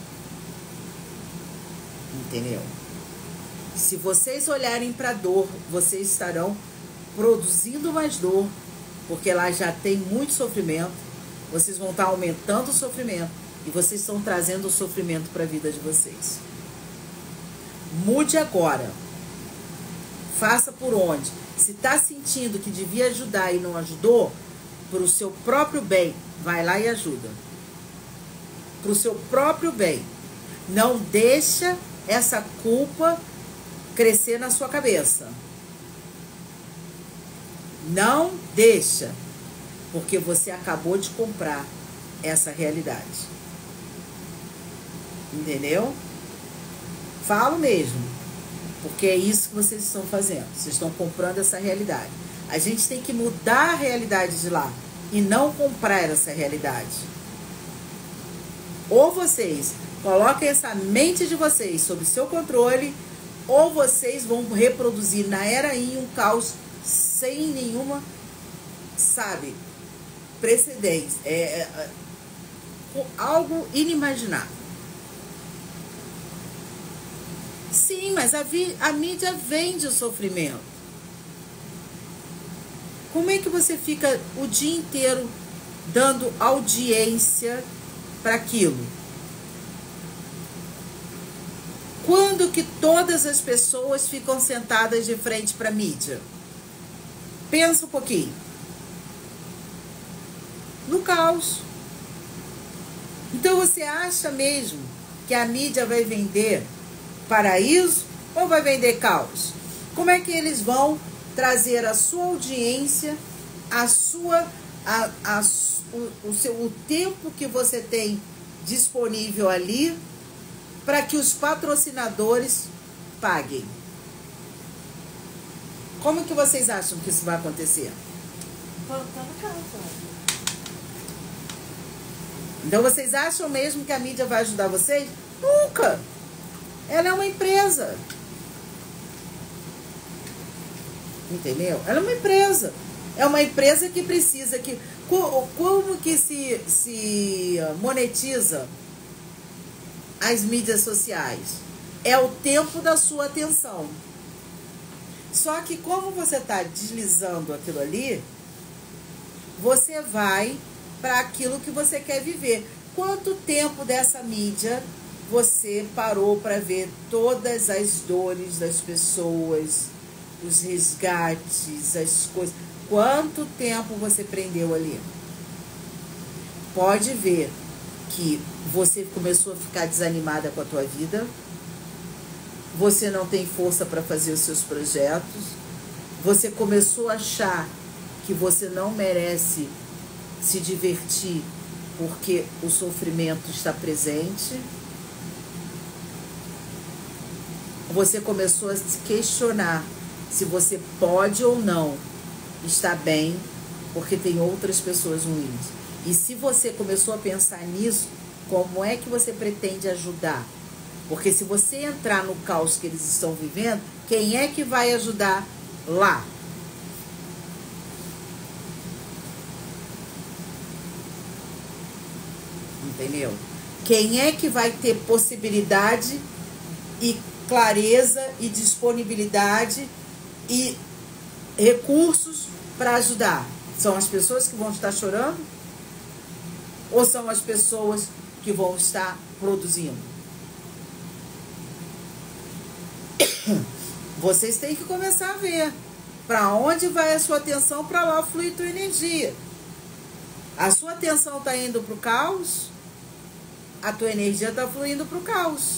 Entendeu? Se vocês olharem para a dor, vocês estarão produzindo mais dor, porque lá já tem muito sofrimento. Vocês vão estar aumentando o sofrimento e vocês estão trazendo o sofrimento para a vida de vocês. Mude agora. Faça por onde. Se está sentindo que devia ajudar e não ajudou, para o seu próprio bem, vai lá e ajuda. Para o seu próprio bem. Não deixa essa culpa crescer na sua cabeça. Não deixa, porque você acabou de comprar essa realidade. Entendeu? Falo mesmo, porque é isso que vocês estão fazendo. Vocês estão comprando essa realidade. A gente tem que mudar a realidade de lá e não comprar essa realidade. Ou vocês coloquem essa mente de vocês sob seu controle, ou vocês vão reproduzir na era em um caos sem nenhuma, sabe, precedência. É, é, é algo inimaginável. Sim, mas a, vi, a mídia vende o sofrimento. Como é que você fica o dia inteiro dando audiência para aquilo? Quando que todas as pessoas ficam sentadas de frente para a mídia? Pensa um pouquinho. No caos. Então você acha mesmo que a mídia vai vender paraíso ou vai vender caos? Como é que eles vão trazer a sua audiência, a sua, a, a, o, o, seu, o tempo que você tem disponível ali para que os patrocinadores paguem? Como que vocês acham que isso vai acontecer? Colocando caos. Então vocês acham mesmo que a mídia vai ajudar vocês? Nunca! Ela é uma empresa. Entendeu? Ela é uma empresa. É uma empresa que precisa que... Como que se, se monetiza as mídias sociais? É o tempo da sua atenção. Só que como você está deslizando aquilo ali, você vai para aquilo que você quer viver. Quanto tempo dessa mídia você parou para ver todas as dores das pessoas, os resgates, as coisas? Quanto tempo você prendeu ali? Pode ver que você começou a ficar desanimada com a tua vida, você não tem força para fazer os seus projetos, você começou a achar que você não merece se divertir porque o sofrimento está presente. Você começou a se questionar se você pode ou não estar bem porque tem outras pessoas ruins. E se você começou a pensar nisso, como é que você pretende ajudar? Porque se você entrar no caos que eles estão vivendo, quem é que vai ajudar lá? Entendeu? Quem é que vai ter possibilidade e clareza e disponibilidade e recursos para ajudar? São as pessoas que vão estar chorando? Ou são as pessoas que vão estar produzindo? Vocês têm que começar a ver para onde vai a sua atenção, para lá fluir tua energia. A sua atenção está indo para o caos, a tua energia está fluindo para o caos.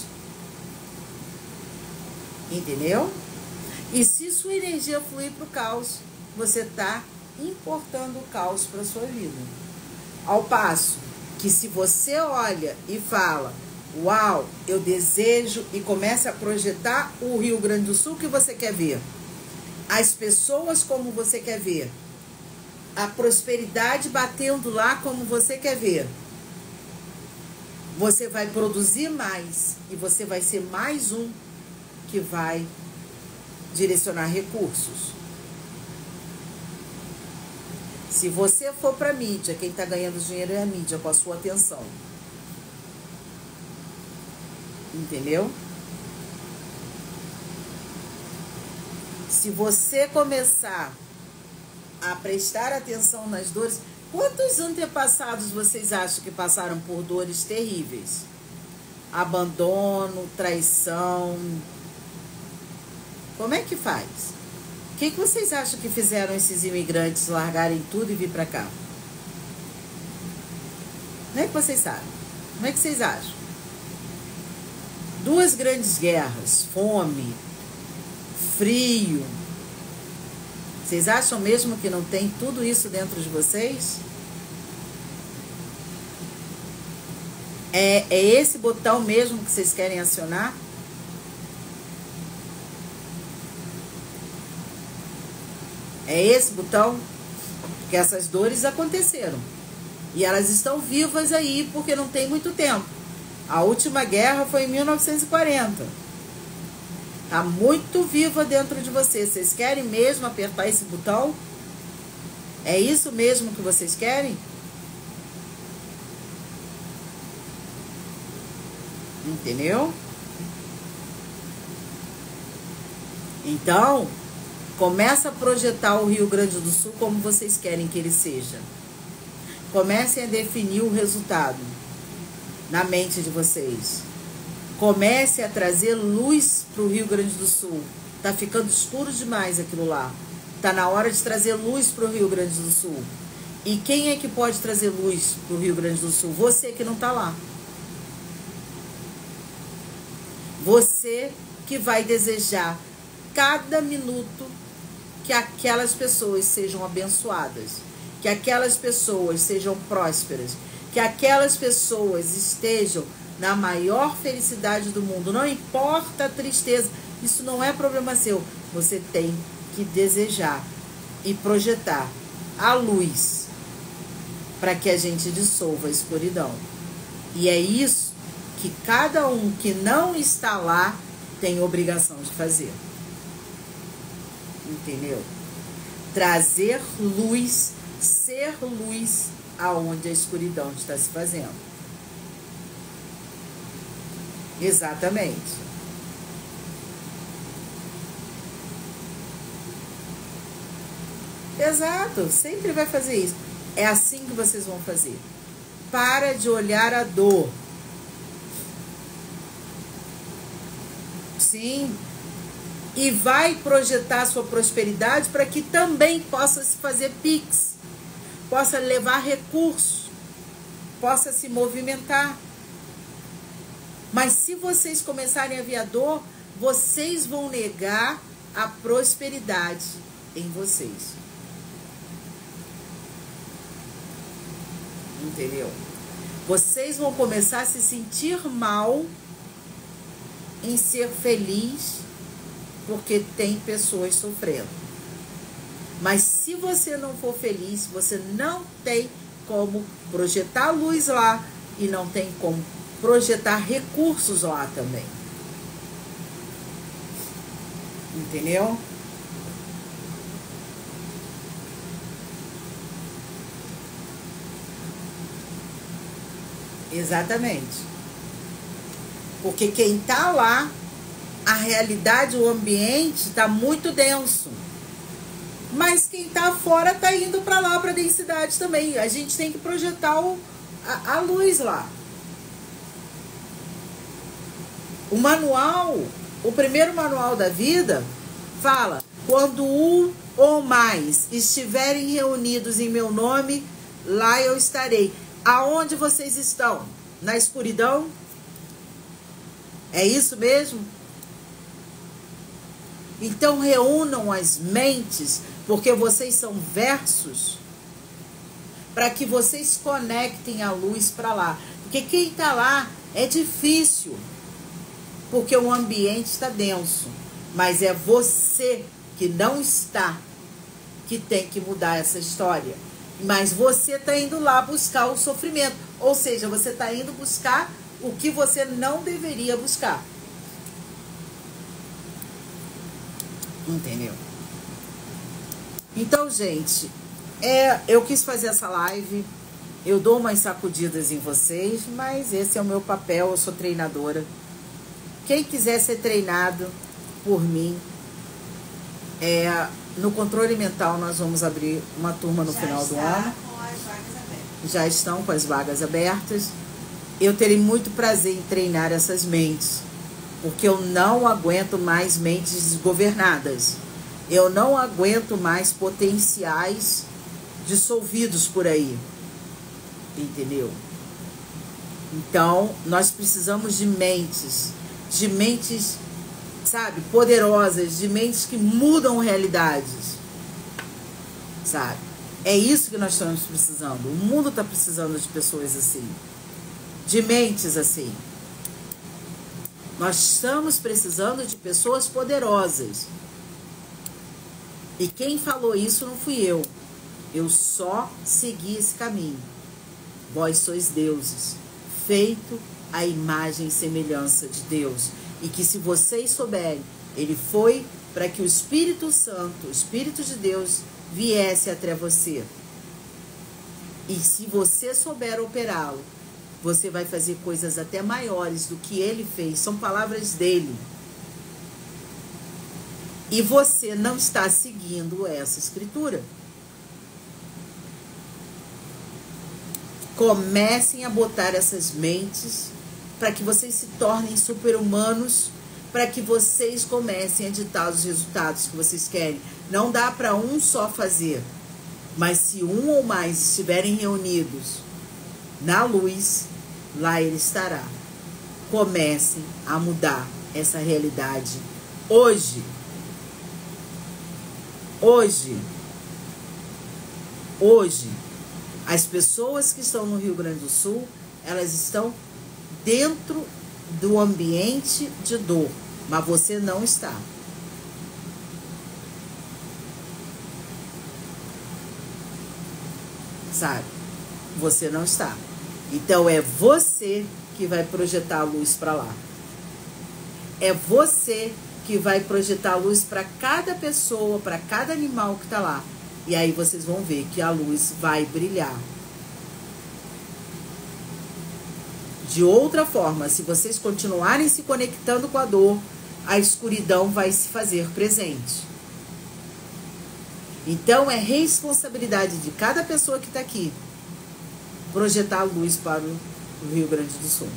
Entendeu? E se sua energia fluir para o caos, você está importando o caos para a sua vida. Ao passo que se você olha e fala, uau, eu desejo, e começa a projetar o Rio Grande do Sul que você quer ver, as pessoas como você quer ver, a prosperidade batendo lá como você quer ver, você vai produzir mais e você vai ser mais um que vai direcionar recursos. Se você for para a mídia, quem está ganhando dinheiro é a mídia, com a sua atenção. Entendeu? Se você começar a prestar atenção nas dores, quantos antepassados vocês acham que passaram por dores terríveis? Abandono, traição. Como é que faz? O que, que vocês acham que fizeram esses imigrantes largarem tudo e vir para cá? Como é que vocês sabem? Como é que vocês acham? Duas grandes guerras, fome, frio. Vocês acham mesmo que não tem tudo isso dentro de vocês? É, é esse botão mesmo que vocês querem acionar? É esse botão? Porque essas dores aconteceram. E elas estão vivas aí porque não tem muito tempo. A última guerra foi em mil novecentos e quarenta. Está muito viva dentro de vocês. Vocês querem mesmo apertar esse botão? É isso mesmo que vocês querem? Entendeu? Então, começa a projetar o Rio Grande do Sul como vocês querem que ele seja. Comecem a definir o resultado na mente de vocês. Comece a trazer luz para o Rio Grande do Sul. Tá ficando escuro demais aquilo lá. Tá na hora de trazer luz para o Rio Grande do Sul. E quem é que pode trazer luz para o Rio Grande do Sul? Você que não tá lá. Você que vai desejar cada minuto que aquelas pessoas sejam abençoadas, que aquelas pessoas sejam prósperas, que aquelas pessoas estejam na maior felicidade do mundo. Não importa a tristeza, isso não é problema seu. Você tem que desejar e projetar a luz para que a gente dissolva a escuridão. E é isso que cada um que não está lá tem obrigação de fazer. Entendeu? Trazer luz, ser luz aonde a escuridão está se fazendo. Exatamente. Exato, sempre vai fazer isso. É assim que vocês vão fazer. para de olhar a dor. Sim. E vai projetar sua prosperidade para que também possa se fazer Pix, possa levar recursos, possa se movimentar. Mas se vocês começarem a ver a dor, vocês vão negar a prosperidade em vocês. Entendeu? Vocês vão começar a se sentir mal em ser feliz porque tem pessoas sofrendo. Mas se você não for feliz, você não tem como projetar luz lá e não tem como projetar recursos lá também. Entendeu? Exatamente. Porque quem tá lá, a realidade, o ambiente tá muito denso. Mas quem tá fora tá indo para lá, para densidade também. A gente tem que projetar o, a, a luz lá. O manual, o primeiro manual da vida fala: quando um ou mais estiverem reunidos em meu nome, lá eu estarei. Aonde vocês estão? Na escuridão? É isso mesmo? Então reúnam as mentes, porque vocês são versos, para que vocês conectem a luz para lá. Porque quem está lá é difícil, porque o ambiente está denso. Mas é você que não está, que tem que mudar essa história. Mas você está indo lá buscar o sofrimento. Ou seja, você está indo buscar o que você não deveria buscar. Entendeu? Então, gente, é, eu quis fazer essa live. Eu dou umas sacudidas em vocês, mas esse é o meu papel. Eu sou treinadora. Quem quiser ser treinado por mim, é, no controle mental nós vamos abrir uma turma no Já final do está ano. com as vagas abertas. Já estão com as vagas abertas. Eu terei muito prazer em treinar essas mentes, porque eu não aguento mais mentes desgovernadas. Eu não aguento mais potenciais dissolvidos por aí. Entendeu? Então, nós precisamos de mentes, de mentes, sabe, poderosas, de mentes que mudam realidades, sabe? É isso que nós estamos precisando. O mundo está precisando de pessoas assim, de mentes assim. Nós estamos precisando de pessoas poderosas. E quem falou isso não fui eu. Eu só segui esse caminho. Vós sois deuses, feito à imagem e semelhança de Deus. E que se vocês souberem, ele foi para que o Espírito Santo, o Espírito de Deus, viesse até você. E se você souber operá-lo, você vai fazer coisas até maiores do que ele fez. São palavras dele. E você não está seguindo essa escritura. Comecem a botar essas mentes para que vocês se tornem super-humanos, para que vocês comecem a ditar os resultados que vocês querem. Não dá para um só fazer, mas se um ou mais estiverem reunidos na luz, lá ele estará. Comecem a mudar essa realidade hoje. Hoje. Hoje. As pessoas que estão no Rio Grande do Sul, elas estão dentro do ambiente de dor, mas você não está. Sabe? Você não está. Então é você que vai projetar a luz para lá. É você que vai projetar a luz para cada pessoa, para cada animal que está lá. E aí vocês vão ver que a luz vai brilhar. De outra forma, se vocês continuarem se conectando com a dor, a escuridão vai se fazer presente. Então é responsabilidade de cada pessoa que está aqui projetar luz para o Rio Grande do Sul.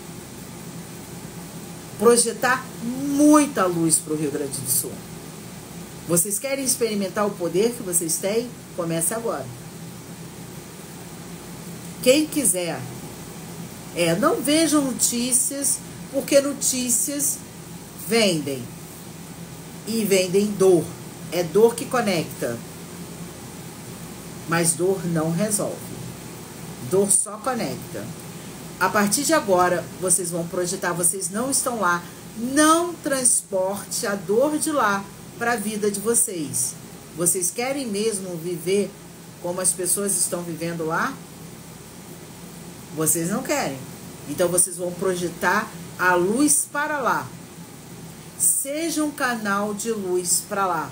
Projetar muita luz para o Rio Grande do Sul. Vocês querem experimentar o poder que vocês têm? Comece agora. Quem quiser, é, não vejam notícias, porque notícias vendem. E vendem dor. É dor que conecta. Mas dor não resolve. Dor só conecta. A partir de agora, vocês vão projetar, vocês não estão lá. Não transporte a dor de lá para a vida de vocês. Vocês querem mesmo viver como as pessoas estão vivendo lá? Vocês não querem. Então vocês vão projetar a luz para lá. Seja um canal de luz para lá.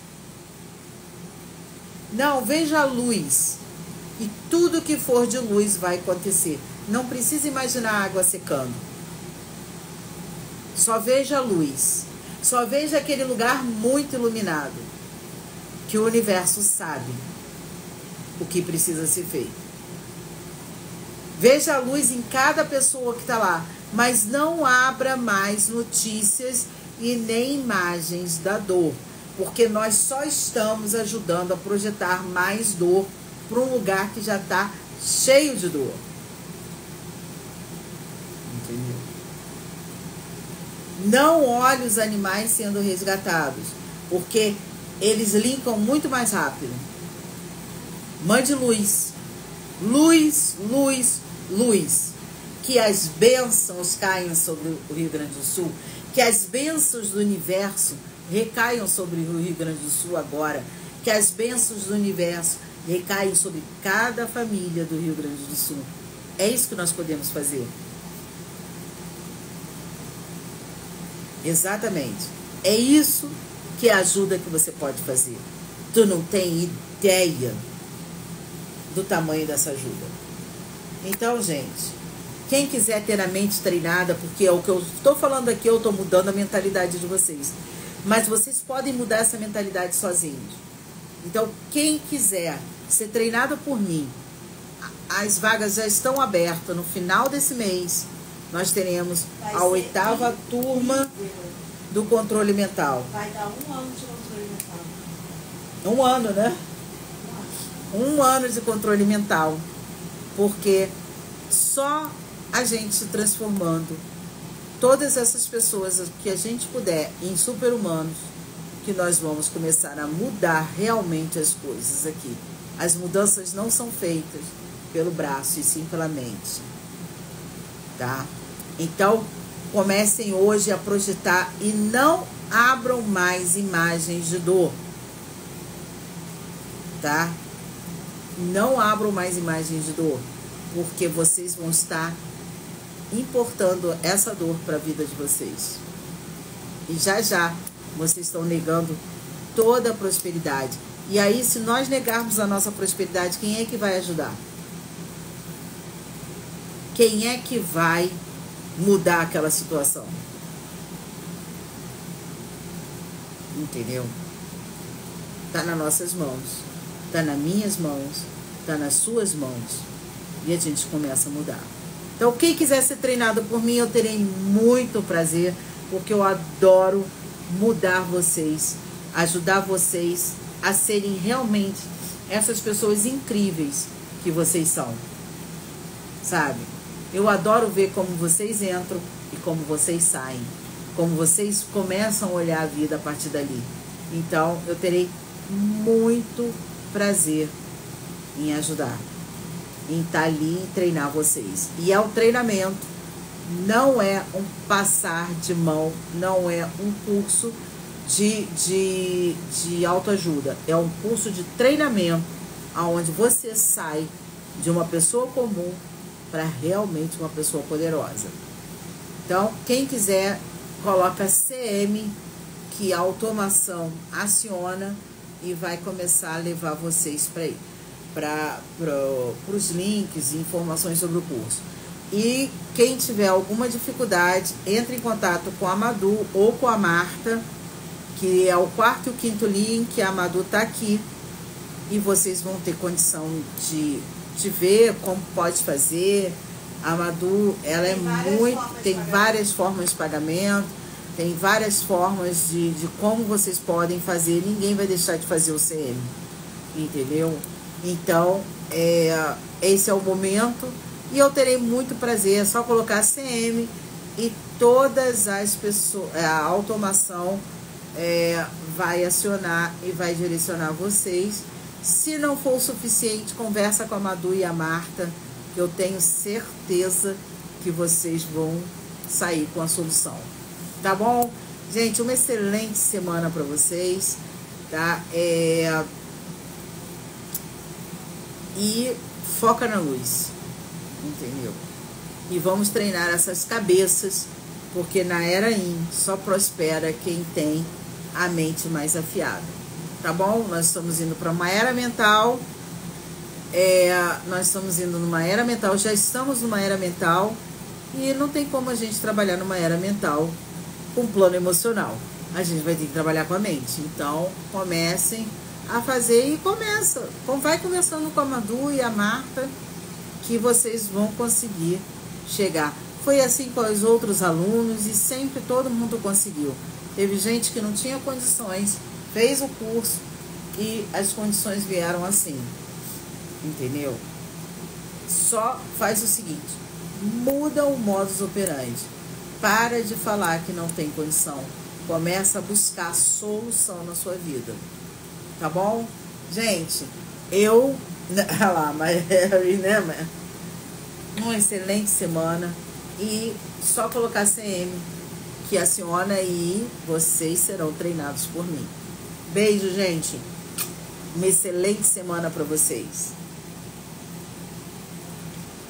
Não, veja a luz. E tudo que for de luz vai acontecer. Não precisa imaginar a água secando. Só veja a luz. Só veja aquele lugar muito iluminado. Que o universo sabe o que precisa ser feito. Veja a luz em cada pessoa que está lá. Mas não abra mais notícias e nem imagens da dor. Porque nós só estamos ajudando a projetar mais dor para um lugar que já está cheio de dor. Entendeu? Não olhe os animais sendo resgatados, porque eles linkam muito mais rápido. Mande luz. Luz, luz, luz. Que as bênçãos caiam sobre o Rio Grande do Sul. Que as bênçãos do universo recaiam sobre o Rio Grande do Sul agora. Que as bênçãos do universo recaiam sobre cada família do Rio Grande do Sul. É isso que nós podemos fazer. Exatamente. É isso que é a ajuda que você pode fazer. Tu não tem ideia do tamanho dessa ajuda. Então, gente, quem quiser ter a mente treinada, porque é o que eu estou falando aqui, eu estou mudando a mentalidade de vocês. Mas vocês podem mudar essa mentalidade sozinhos. Então, quem quiser ser treinado por mim, as vagas já estão abertas. No final desse mês, nós teremos a oitava turma do controle mental. Vai dar um ano de controle mental. Um ano, né? Um ano de controle mental. Porque só a gente se transformando, todas essas pessoas que a gente puder em super-humanos, que nós vamos começar a mudar realmente as coisas aqui. As mudanças não são feitas pelo braço, e sim pela mente. Tá? Então, comecem hoje a projetar e não abram mais imagens de dor. Tá? Não abram mais imagens de dor, porque vocês vão estar importando essa dor para a vida de vocês. E já já vocês estão negando toda a prosperidade. E aí, se nós negarmos a nossa prosperidade, quem é que vai ajudar? Quem é que vai mudar aquela situação? Entendeu? Tá nas nossas mãos. Tá nas minhas mãos. Tá nas suas mãos. E a gente começa a mudar. Então, quem quiser ser treinado por mim, eu terei muito prazer, porque eu adoro mudar vocês, ajudar vocês a serem realmente essas pessoas incríveis que vocês são. Sabe? Eu adoro ver como vocês entram e como vocês saem, como vocês começam a olhar a vida a partir dali. Então, eu terei muito prazer em ajudar, em estar ali e treinar vocês. E é um treinamento, não é um passar de mão, não é um curso de, de, de autoajuda. É um curso de treinamento, onde você sai de uma pessoa comum para realmente uma pessoa poderosa. Então, quem quiser, coloca C M, que a automação aciona e vai começar a levar vocês para aí, para os links e informações sobre o curso. E quem tiver alguma dificuldade, entre em contato com a Madu ou com a Marta, que é o quarto e o quinto link. A Madu está aqui e vocês vão ter condição de, te ver como pode fazer. A Madu, ela é muito, tem várias formas de pagamento, tem várias formas de, de como vocês podem fazer. Ninguém vai deixar de fazer o C M, entendeu? Então, é, esse é o momento e eu terei muito prazer. É só colocar C M e todas as pessoas, a automação é, vai acionar e vai direcionar vocês. Se não for o suficiente, conversa com a Madu e a Marta, que eu tenho certeza que vocês vão sair com a solução. Tá bom? Gente, uma excelente semana para vocês, tá? É... E foca na luz, entendeu? E vamos treinar essas cabeças, porque na era in só prospera quem tem a mente mais afiada. Tá bom? Nós estamos indo para uma era mental. É, nós estamos indo numa era mental, já estamos numa era mental e não tem como a gente trabalhar numa era mental com plano emocional. A gente vai ter que trabalhar com a mente. Então, comecem a fazer e começa. Vai começando com a Madu e a Marta, que vocês vão conseguir chegar. Foi assim com os outros alunos e sempre todo mundo conseguiu. Teve gente que não tinha condições, fez o curso e as condições vieram assim. Entendeu? Só faz o seguinte: muda o modus operandi. Para de falar que não tem condição. Começa a buscar solução na sua vida. Tá bom? Gente, eu... Olha lá, Mary, né? Uma excelente semana. E só colocar C M que aciona e vocês serão treinados por mim. Beijo, gente. Uma excelente semana para vocês.